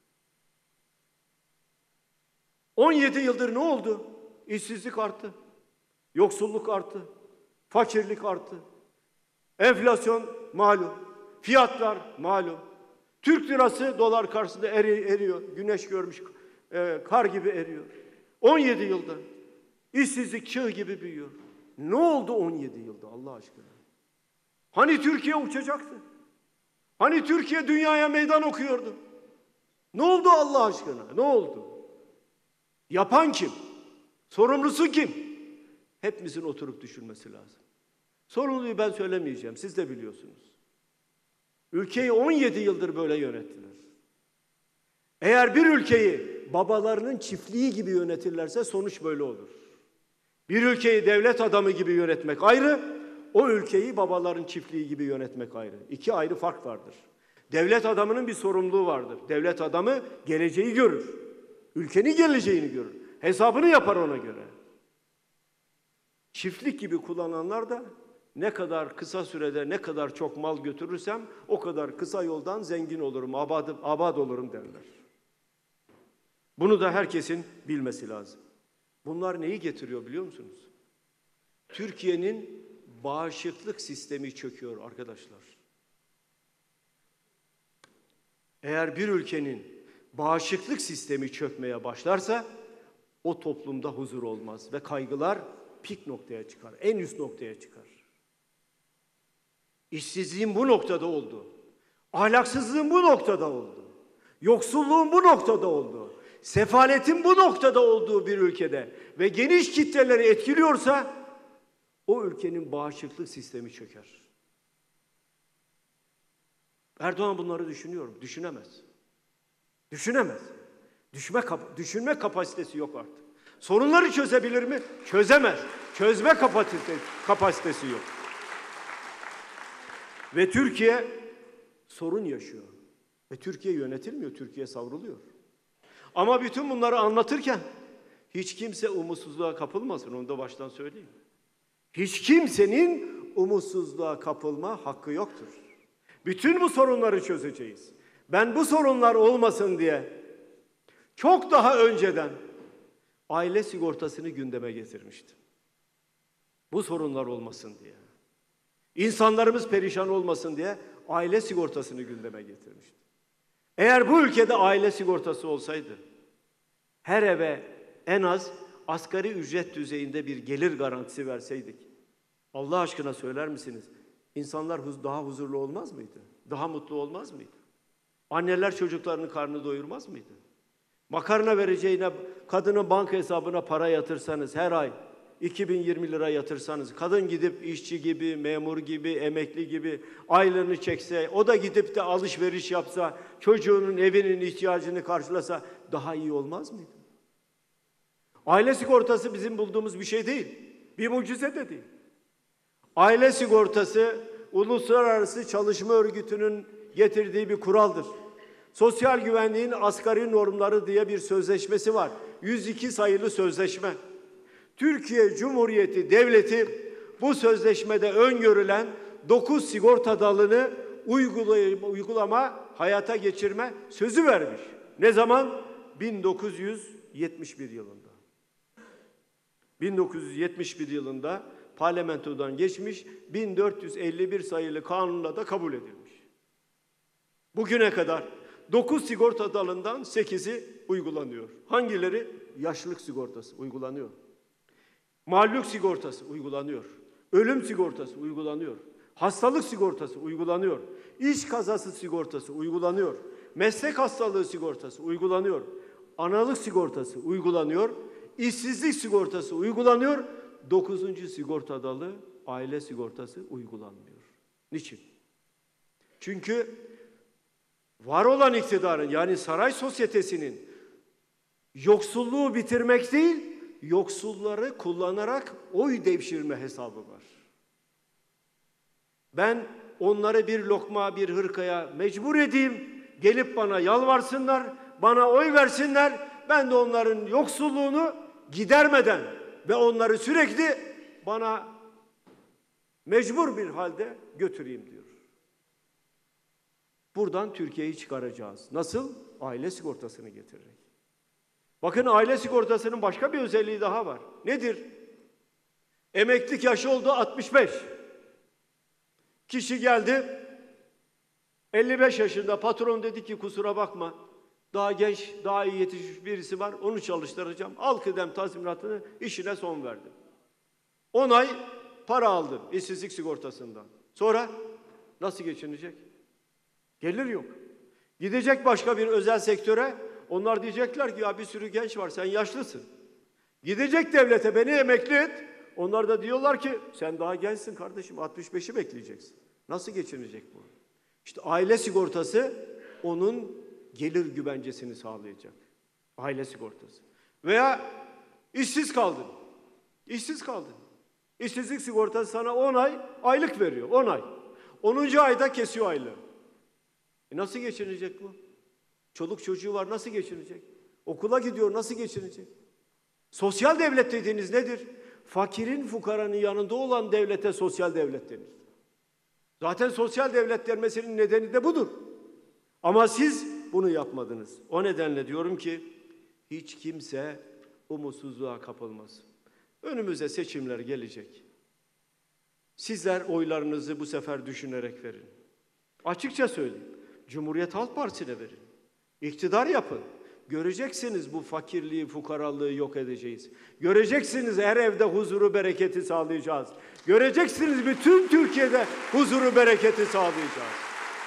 17 yıldır ne oldu? İşsizlik arttı. Yoksulluk arttı. Fakirlik arttı. Enflasyon malum. Fiyatlar malum. Türk lirası dolar karşısında eriyor. Güneş görmüş kar gibi eriyor. 17 yılda işsizlik çığ gibi büyüyor. Ne oldu 17 yılda Allah aşkına? Hani Türkiye uçacaktı? Hani Türkiye dünyaya meydan okuyordu? Ne oldu Allah aşkına? Ne oldu? Yapan kim? Sorumlusu kim? Hepimizin oturup düşünmesi lazım. Sorumluyu ben söylemeyeceğim. Siz de biliyorsunuz. Ülkeyi 17 yıldır böyle yönettiler. Eğer bir ülkeyi babalarının çiftliği gibi yönetirlerse sonuç böyle olur. Bir ülkeyi devlet adamı gibi yönetmek ayrı, o ülkeyi babaların çiftliği gibi yönetmek ayrı. İki ayrı fark vardır. Devlet adamının bir sorumluluğu vardır. Devlet adamı geleceği görür. Ülkenin geleceğini görür. Hesabını yapar ona göre. Çiftlik gibi kullananlar da ne kadar kısa sürede ne kadar çok mal götürürsem o kadar kısa yoldan zengin olurum, abad olurum derler. Bunu da herkesin bilmesi lazım. Bunlar neyi getiriyor biliyor musunuz? Türkiye'nin bağışıklık sistemi çöküyor arkadaşlar. Eğer bir ülkenin bağışıklık sistemi çökmeye başlarsa o toplumda huzur olmaz ve kaygılar pik noktaya çıkar, en üst noktaya çıkar. İşsizliğin bu noktada oldu. Ahlaksızlığın bu noktada oldu. Yoksulluğun bu noktada oldu. Sefaletin bu noktada olduğu bir ülkede ve geniş kitleleri etkiliyorsa o ülkenin bağışıklık sistemi çöker. Erdoğan bunları düşünüyor mu? Düşünemez. Düşünemez. Düşünme kapasitesi yok artık. Sorunları çözebilir mi? Çözemez. Çözme kapasitesi yok. Ve Türkiye sorun yaşıyor. Ve Türkiye yönetilmiyor, Türkiye savruluyor. Ama bütün bunları anlatırken hiç kimse umutsuzluğa kapılmasın, onu da baştan söyleyeyim. Hiç kimsenin umutsuzluğa kapılma hakkı yoktur. Bütün bu sorunları çözeceğiz. Ben bu sorunlar olmasın diye çok daha önceden aile sigortasını gündeme getirmiştim. Bu sorunlar olmasın diye. İnsanlarımız perişan olmasın diye aile sigortasını gündeme getirmiştim. Eğer bu ülkede aile sigortası olsaydı, her eve en az asgari ücret düzeyinde bir gelir garantisi verseydik, Allah aşkına söyler misiniz? İnsanlar daha huzurlu olmaz mıydı? Daha mutlu olmaz mıydı? Anneler çocuklarının karnını doyurmaz mıydı? Makarna vereceğine kadının banka hesabına para yatırsanız, her ay 2020 lira yatırsanız, kadın gidip işçi gibi, memur gibi, emekli gibi aylığını çekse, o da gidip de alışveriş yapsa, çocuğunun evinin ihtiyacını karşılasa daha iyi olmaz mıydı? Aile sigortası bizim bulduğumuz bir şey değil. Bir mucize de değil. Aile sigortası Uluslararası Çalışma Örgütü'nün getirdiği bir kuraldır. Sosyal güvenliğin asgari normları diye bir sözleşmesi var. 102 sayılı sözleşme. Türkiye Cumhuriyeti Devleti bu sözleşmede öngörülen 9 sigorta dalını uygulama, hayata geçirme sözü vermiş. Ne zaman? 1971 yılında. 1971 yılında parlamentodan geçmiş, 1451 sayılı kanunla da kabul edilmiş. Bugüne kadar 9 sigorta dalından 8'i uygulanıyor. Hangileri? Yaşlılık sigortası uygulanıyor. Mağlup sigortası uygulanıyor. Ölüm sigortası uygulanıyor. Hastalık sigortası uygulanıyor. İş kazası sigortası uygulanıyor. Meslek hastalığı sigortası uygulanıyor. Analık sigortası uygulanıyor. İşsizlik sigortası uygulanıyor. 9. sigorta dalı aile sigortası uygulanmıyor. Niçin? Çünkü var olan iktidarın, yani saray sosyetesinin yoksulluğu bitirmek değil, yoksulları kullanarak oy devşirme hesabı var. Ben onları bir lokma, bir hırkaya mecbur edeyim, gelip bana yalvarsınlar, bana oy versinler, ben de onların yoksulluğunu gidermeden ve onları sürekli bana mecbur bir halde götüreyim diyor. Buradan Türkiye'yi çıkaracağız. Nasıl? Aile sigortasını getirerek. Bakın, aile sigortasının başka bir özelliği daha var. Nedir? Emeklilik yaşı oldu 65. Kişi geldi 55 yaşında, patron dedi ki kusura bakma, daha genç, daha iyi yetişmiş birisi var, onu çalıştıracağım. Al kıdem tazminatını, işine son verdim. 10 ay para aldım işsizlik sigortasından. Sonra nasıl geçinecek? Gelir yok. Gidecek başka bir özel sektöre, onlar diyecekler ki ya bir sürü genç var, sen yaşlısın. Gidecek devlete, beni emekli et. Onlar da diyorlar ki sen daha gençsin kardeşim, 65'i bekleyeceksin. Nasıl geçinecek bu? İşte aile sigortası onun gelir güvencesini sağlayacak. Aile sigortası. Veya işsiz kaldın. İşsiz kaldın. İşsizlik sigortası sana 10 ay aylık veriyor. 10 ay. 10. ayda kesiyor aylığı. Nasıl geçinecek bu? Çoluk çocuğu var, nasıl geçinecek? Okula gidiyor, nasıl geçinecek? Sosyal devlet dediğiniz nedir? Fakirin, fukaranın yanında olan devlete sosyal devlet denir. Zaten sosyal devlet denmesinin nedeni de budur. Ama siz bunu yapmadınız. O nedenle diyorum ki hiç kimse umutsuzluğa kapılmasın. Önümüze seçimler gelecek. Sizler oylarınızı bu sefer düşünerek verin. Açıkça söyleyeyim. Cumhuriyet Halk Partisi'ne verin. İktidar yapın. Göreceksiniz bu fakirliği, fukaralığı yok edeceğiz. Göreceksiniz her evde huzuru, bereketi sağlayacağız. Göreceksiniz bütün Türkiye'de huzuru, bereketi sağlayacağız.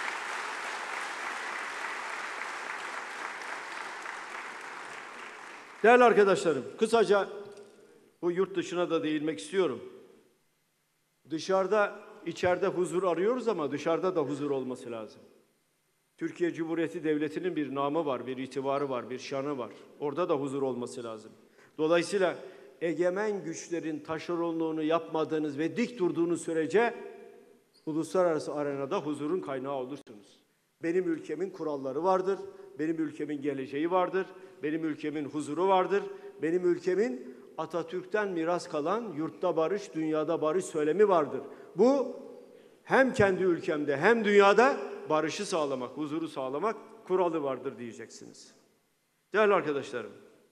Değerli arkadaşlarım, kısaca bu yurt dışına da değinmek istiyorum. Dışarıda, içeride huzur arıyoruz ama dışarıda da huzur olması lazım. Türkiye Cumhuriyeti Devleti'nin bir namı var, bir itibarı var, bir şanı var. Orada da huzur olması lazım. Dolayısıyla egemen güçlerin taşeronluğunu yapmadığınız ve dik durduğunuz sürece uluslararası arenada huzurun kaynağı olursunuz. Benim ülkemin kuralları vardır, benim ülkemin geleceği vardır, benim ülkemin huzuru vardır, benim ülkemin Atatürk'ten miras kalan yurtta barış, dünyada barış söylemi vardır. Bu hem kendi ülkemde hem dünyada barışı sağlamak, huzuru sağlamak kuralı vardır diyeceksiniz. Değerli arkadaşlarım,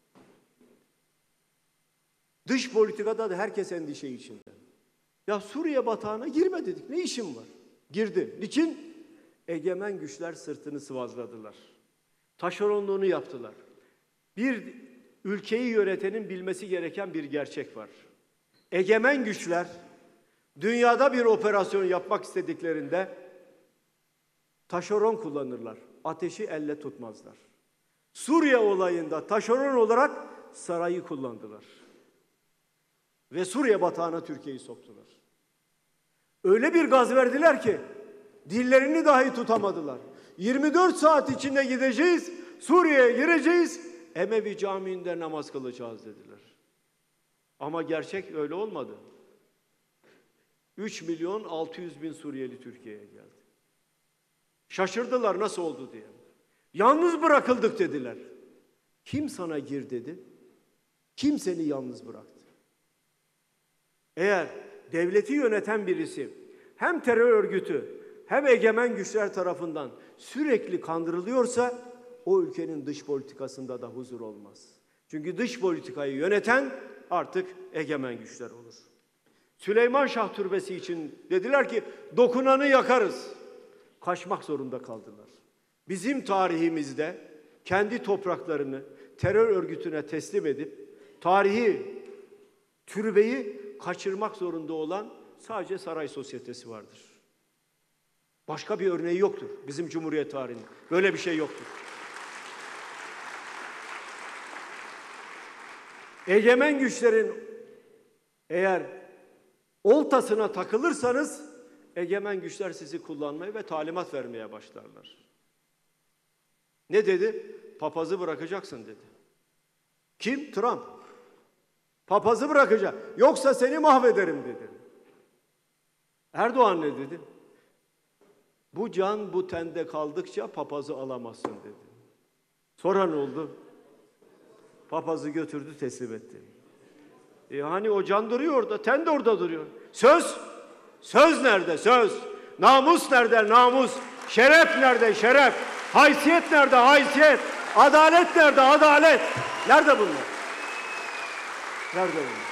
dış politikada da herkes endişe içinde. Ya Suriye batağına girme dedik, ne işin var? Girdi. Niçin? Egemen güçler sırtını sıvazladılar. Taşeronluğunu yaptılar. Bir ülkeyi yönetenin bilmesi gereken bir gerçek var. Egemen güçler dünyada bir operasyon yapmak istediklerinde taşeron kullanırlar. Ateşi elle tutmazlar. Suriye olayında taşeron olarak sarayı kullandılar. Ve Suriye batağına Türkiye'yi soktular. Öyle bir gaz verdiler ki dillerini dahi tutamadılar. 24 saat içinde gideceğiz, Suriye'ye gireceğiz, Emevi Camii'nde namaz kılacağız dediler. Ama gerçek öyle olmadı. 3.600.000 Suriyeli Türkiye'ye geldi. Şaşırdılar nasıl oldu diye. Yalnız bırakıldık dediler. Kim sana gir dedi? Kim seni yalnız bıraktı? Eğer devleti yöneten birisi hem terör örgütü hem egemen güçler tarafından sürekli kandırılıyorsa o ülkenin dış politikasında da huzur olmaz. Çünkü dış politikayı yöneten artık egemen güçler olur. Süleyman Şah Türbesi için dediler ki dokunanı yakarız. Kaçmak zorunda kaldılar. Bizim tarihimizde kendi topraklarını terör örgütüne teslim edip tarihi türbeyi kaçırmak zorunda olan sadece saray sosyetesi vardır. Başka bir örneği yoktur bizim Cumhuriyet tarihinde. Böyle bir şey yoktur. Egemen güçlerin eğer oltasına takılırsanız egemen güçler sizi kullanmaya ve talimat vermeye başlarlar. Ne dedi? Papazı bırakacaksın dedi. Kim? Trump. Papazı bırakacak. Yoksa seni mahvederim dedi. Erdoğan ne dedi? Bu can bu tende kaldıkça papazı alamazsın dedi. Sonra ne oldu? Papazı götürdü teslim etti. Hani o can duruyor orada, ten de orada duruyor. Söz? Söz nerede? Söz. Namus nerede? Namus. Şeref nerede? Şeref. Haysiyet nerede? Haysiyet. Adalet nerede? Adalet. Nerede bunlar? Nerede bunlar?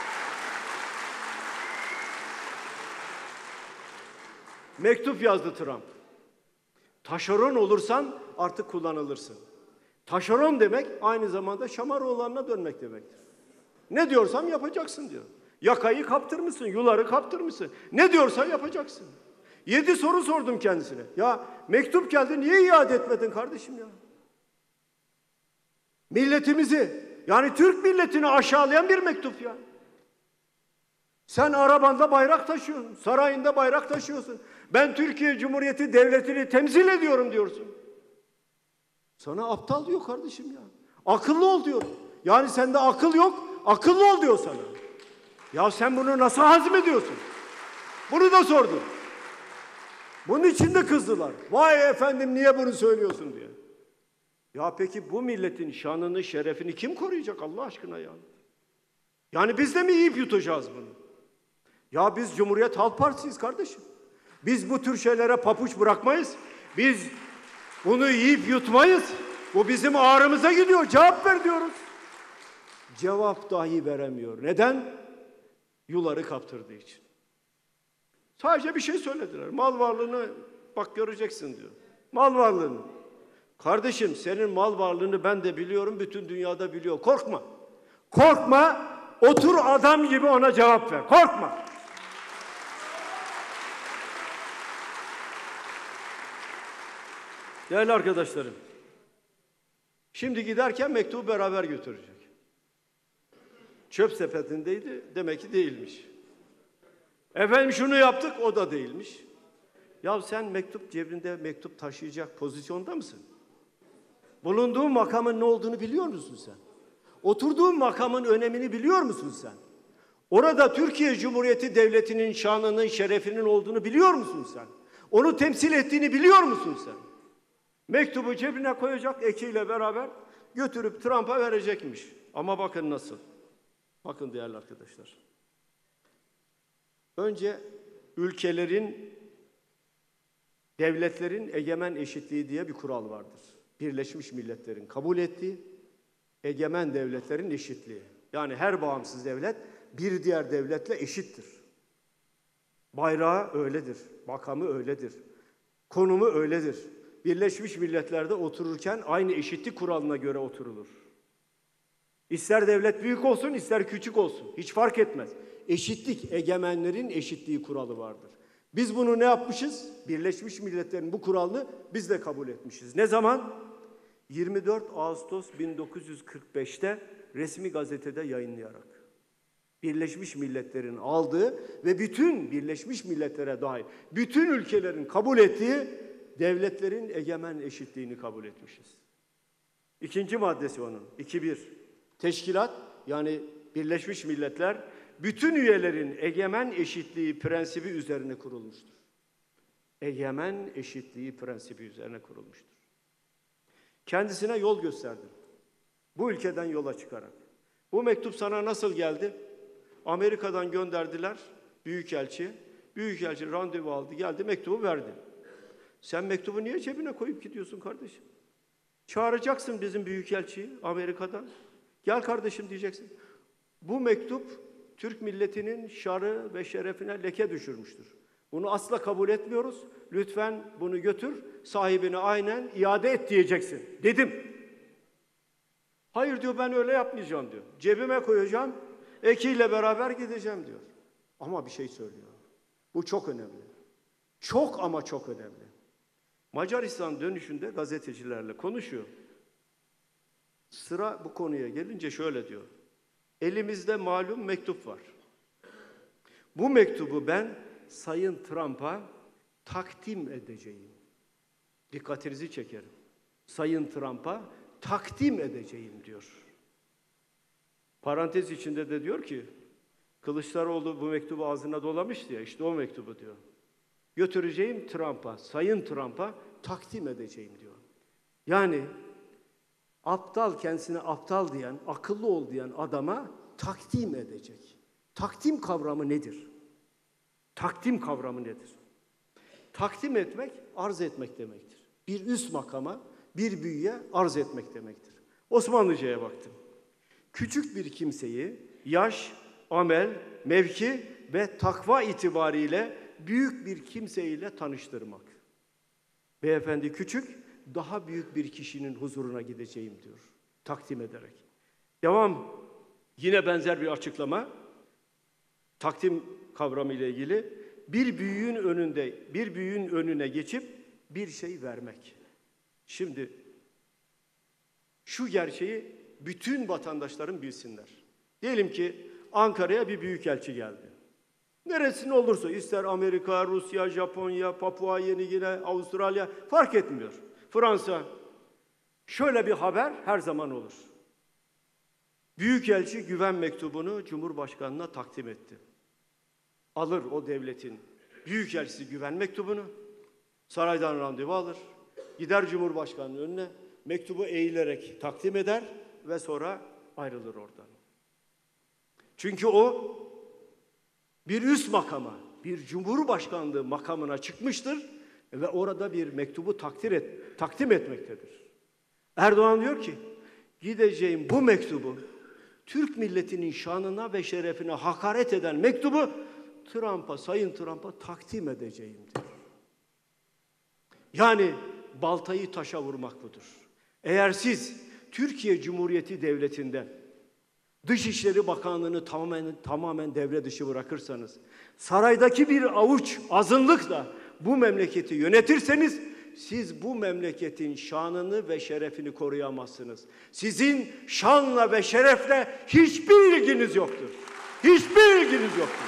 Mektup yazdı Trump. Taşeron olursan artık kullanılırsın. Taşeron demek aynı zamanda Şamaroğullarına dönmek demektir. Ne diyorsam yapacaksın diyor. Yakayı kaptırmışsın, yuları kaptırmışsın. Ne diyorsan yapacaksın. 7 soru sordum kendisine. Ya mektup geldi, niye iade etmedin kardeşim ya? Milletimizi, yani Türk milletini aşağılayan bir mektup ya. Sen arabanda bayrak taşıyorsun, sarayında bayrak taşıyorsun. Ben Türkiye Cumhuriyeti Devleti'ni temsil ediyorum diyorsun. Sana aptal diyor kardeşim ya. Akıllı ol diyor. Yani sende akıl yok, akıllı ol diyor sana. Ya sen bunu nasıl hazmediyorsun? Bunu da sordum. Bunun için de kızdılar. Vay efendim niye bunu söylüyorsun diye. Ya peki bu milletin şanını, şerefini kim koruyacak Allah aşkına ya? Yani biz de mi yiyip yutacağız bunu? Ya biz Cumhuriyet Halk Partisi'yiz kardeşim. Biz bu tür şeylere papuç bırakmayız. Biz bunu yiyip yutmayız. Bu bizim ağrımıza gidiyor. Cevap ver diyoruz. Cevap dahi veremiyor. Neden? Yuları kaptırdığı için. Sadece bir şey söylediler. Mal varlığını bak göreceksin diyor. Mal varlığını. Kardeşim senin mal varlığını ben de biliyorum. Bütün dünyada biliyor. Korkma. Korkma. Otur adam gibi ona cevap ver. Korkma. Değerli arkadaşlarım. Şimdi giderken mektubu beraber götürecek. Çöp sepetindeydi. Demek ki değilmiş. Efendim şunu yaptık. O da değilmiş. Ya sen mektup cebinde mektup taşıyacak pozisyonda mısın? Bulunduğun makamın ne olduğunu biliyor musun sen? Oturduğun makamın önemini biliyor musun sen? Orada Türkiye Cumhuriyeti Devleti'nin şanının, şerefinin olduğunu biliyor musun sen? Onu temsil ettiğini biliyor musun sen? Mektubu cebine koyacak ekiyle beraber götürüp Trump'a verecekmiş. Ama bakın nasıl? Bakın değerli arkadaşlar. Önce ülkelerin, devletlerin egemen eşitliği diye bir kural vardır. Birleşmiş Milletler'in kabul ettiği egemen devletlerin eşitliği. Yani her bağımsız devlet bir diğer devletle eşittir. Bayrağı öyledir, makamı öyledir, konumu öyledir. Birleşmiş Milletler'de otururken aynı eşitlik kuralına göre oturulur. İster devlet büyük olsun, ister küçük olsun. Hiç fark etmez. Eşitlik, egemenlerin eşitliği kuralı vardır. Biz bunu ne yapmışız? Birleşmiş Milletler'in bu kuralını biz de kabul etmişiz. Ne zaman? 24 Ağustos 1945'te resmi gazetede yayınlayarak. Birleşmiş Milletler'in aldığı ve bütün Birleşmiş Milletler'e dair bütün ülkelerin kabul ettiği devletlerin egemen eşitliğini kabul etmişiz. İkinci maddesi onun. 2.1. Teşkilat yani Birleşmiş Milletler bütün üyelerin egemen eşitliği prensibi üzerine kurulmuştur. Egemen eşitliği prensibi üzerine kurulmuştur. Kendisine yol gösterdim. Bu ülkeden yola çıkarak. Bu mektup sana nasıl geldi? Amerika'dan gönderdiler büyükelçi. Büyükelçi randevu aldı, geldi mektubu verdi. Sen mektubu niye cebine koyup gidiyorsun kardeşim? Çağıracaksın bizim büyükelçiyi Amerika'dan. Gel kardeşim diyeceksin. Bu mektup Türk milletinin şarı ve şerefine leke düşürmüştür. Bunu asla kabul etmiyoruz. Lütfen bunu götür, sahibine aynen iade et diyeceksin. Dedim. Hayır diyor ben öyle yapmayacağım diyor. Cebime koyacağım, ekiyle beraber gideceğim diyor. Ama bir şey söylüyor. Bu çok önemli. Çok ama çok önemli. Macaristan dönüşünde gazetecilerle konuşuyor. Sıra bu konuya gelince şöyle diyor. Elimizde malum mektup var. Bu mektubu ben Sayın Trump'a takdim edeceğim. Dikkatinizi çekerim. Sayın Trump'a takdim edeceğim diyor. Parantez içinde de diyor ki Kılıçdaroğlu bu mektubu ağzına dolamıştı ya işte o mektubu diyor. Götüreceğim Trump'a, Sayın Trump'a takdim edeceğim diyor. Yani aptal kendisine aptal diyen, akıllı ol diyen adama takdim edecek. Takdim kavramı nedir? Takdim kavramı nedir? Takdim etmek, arz etmek demektir. Bir üst makama, bir büyüye arz etmek demektir. Osmanlıca'ya baktım. Küçük bir kimseyi yaş, amel, mevki ve takva itibariyle büyük bir kimseyle tanıştırmak. Beyefendi küçük, daha büyük bir kişinin huzuruna gideceğim diyor. Takdim ederek. Devam. Yine benzer bir açıklama. Takdim kavramı ile ilgili bir büyüğün önüne geçip bir şey vermek. Şimdi şu gerçeği bütün vatandaşların bilsinler. Diyelim ki Ankara'ya bir büyükelçi geldi. Neresinde olursa ister Amerika, Rusya, Japonya, Papua Yeni Gine, Avustralya fark etmiyor. Fransa. Şöyle bir haber her zaman olur. Büyükelçi güven mektubunu Cumhurbaşkanı'na takdim etti. Alır o devletin büyükelçisi güven mektubunu, saraydan randevu alır, gider Cumhurbaşkanı'nın önüne, mektubu eğilerek takdim eder ve sonra ayrılır oradan. Çünkü o bir üst makama, bir Cumhurbaşkanlığı makamına çıkmıştır ve orada bir mektubu takdim etmektedir. Erdoğan diyor ki, gideceğim bu mektubu, Türk milletinin şanına ve şerefine hakaret eden mektubu Sayın Trump'a takdim edeceğim diyor. Yani baltayı taşa vurmak budur. Eğer siz Türkiye Cumhuriyeti Devleti'nde Dışişleri Bakanlığı'nı tamamen devre dışı bırakırsanız, saraydaki bir avuç azınlıkla bu memleketi yönetirseniz, siz bu memleketin şanını ve şerefini koruyamazsınız. Sizin şanla ve şerefle hiçbir ilginiz yoktur. Hiçbir ilginiz yoktur.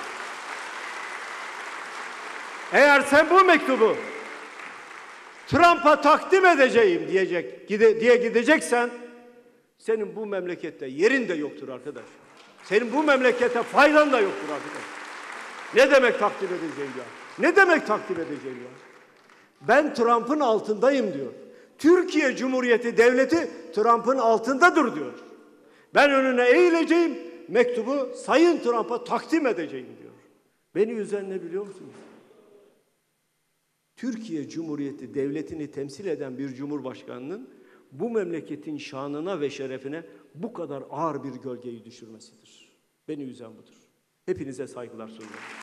Eğer sen bu mektubu Trump'a takdim edeceğim diye gideceksen, senin bu memlekette yerin de yoktur arkadaş. Senin bu memlekete faydan da yoktur arkadaş. Ne demek takdim edeceğim ya? Ne demek takdim edeceğim ya? Ben Trump'ın altındayım diyor. Türkiye Cumhuriyeti Devleti Trump'ın altındadır diyor. Ben önüne eğileceğim, mektubu Sayın Trump'a takdim edeceğim diyor. Beni üzen ne biliyor musunuz? Türkiye Cumhuriyeti Devleti'ni temsil eden bir cumhurbaşkanının bu memleketin şanına ve şerefine bu kadar ağır bir gölgeyi düşürmesidir. Beni üzen budur. Hepinize saygılar sunuyorum.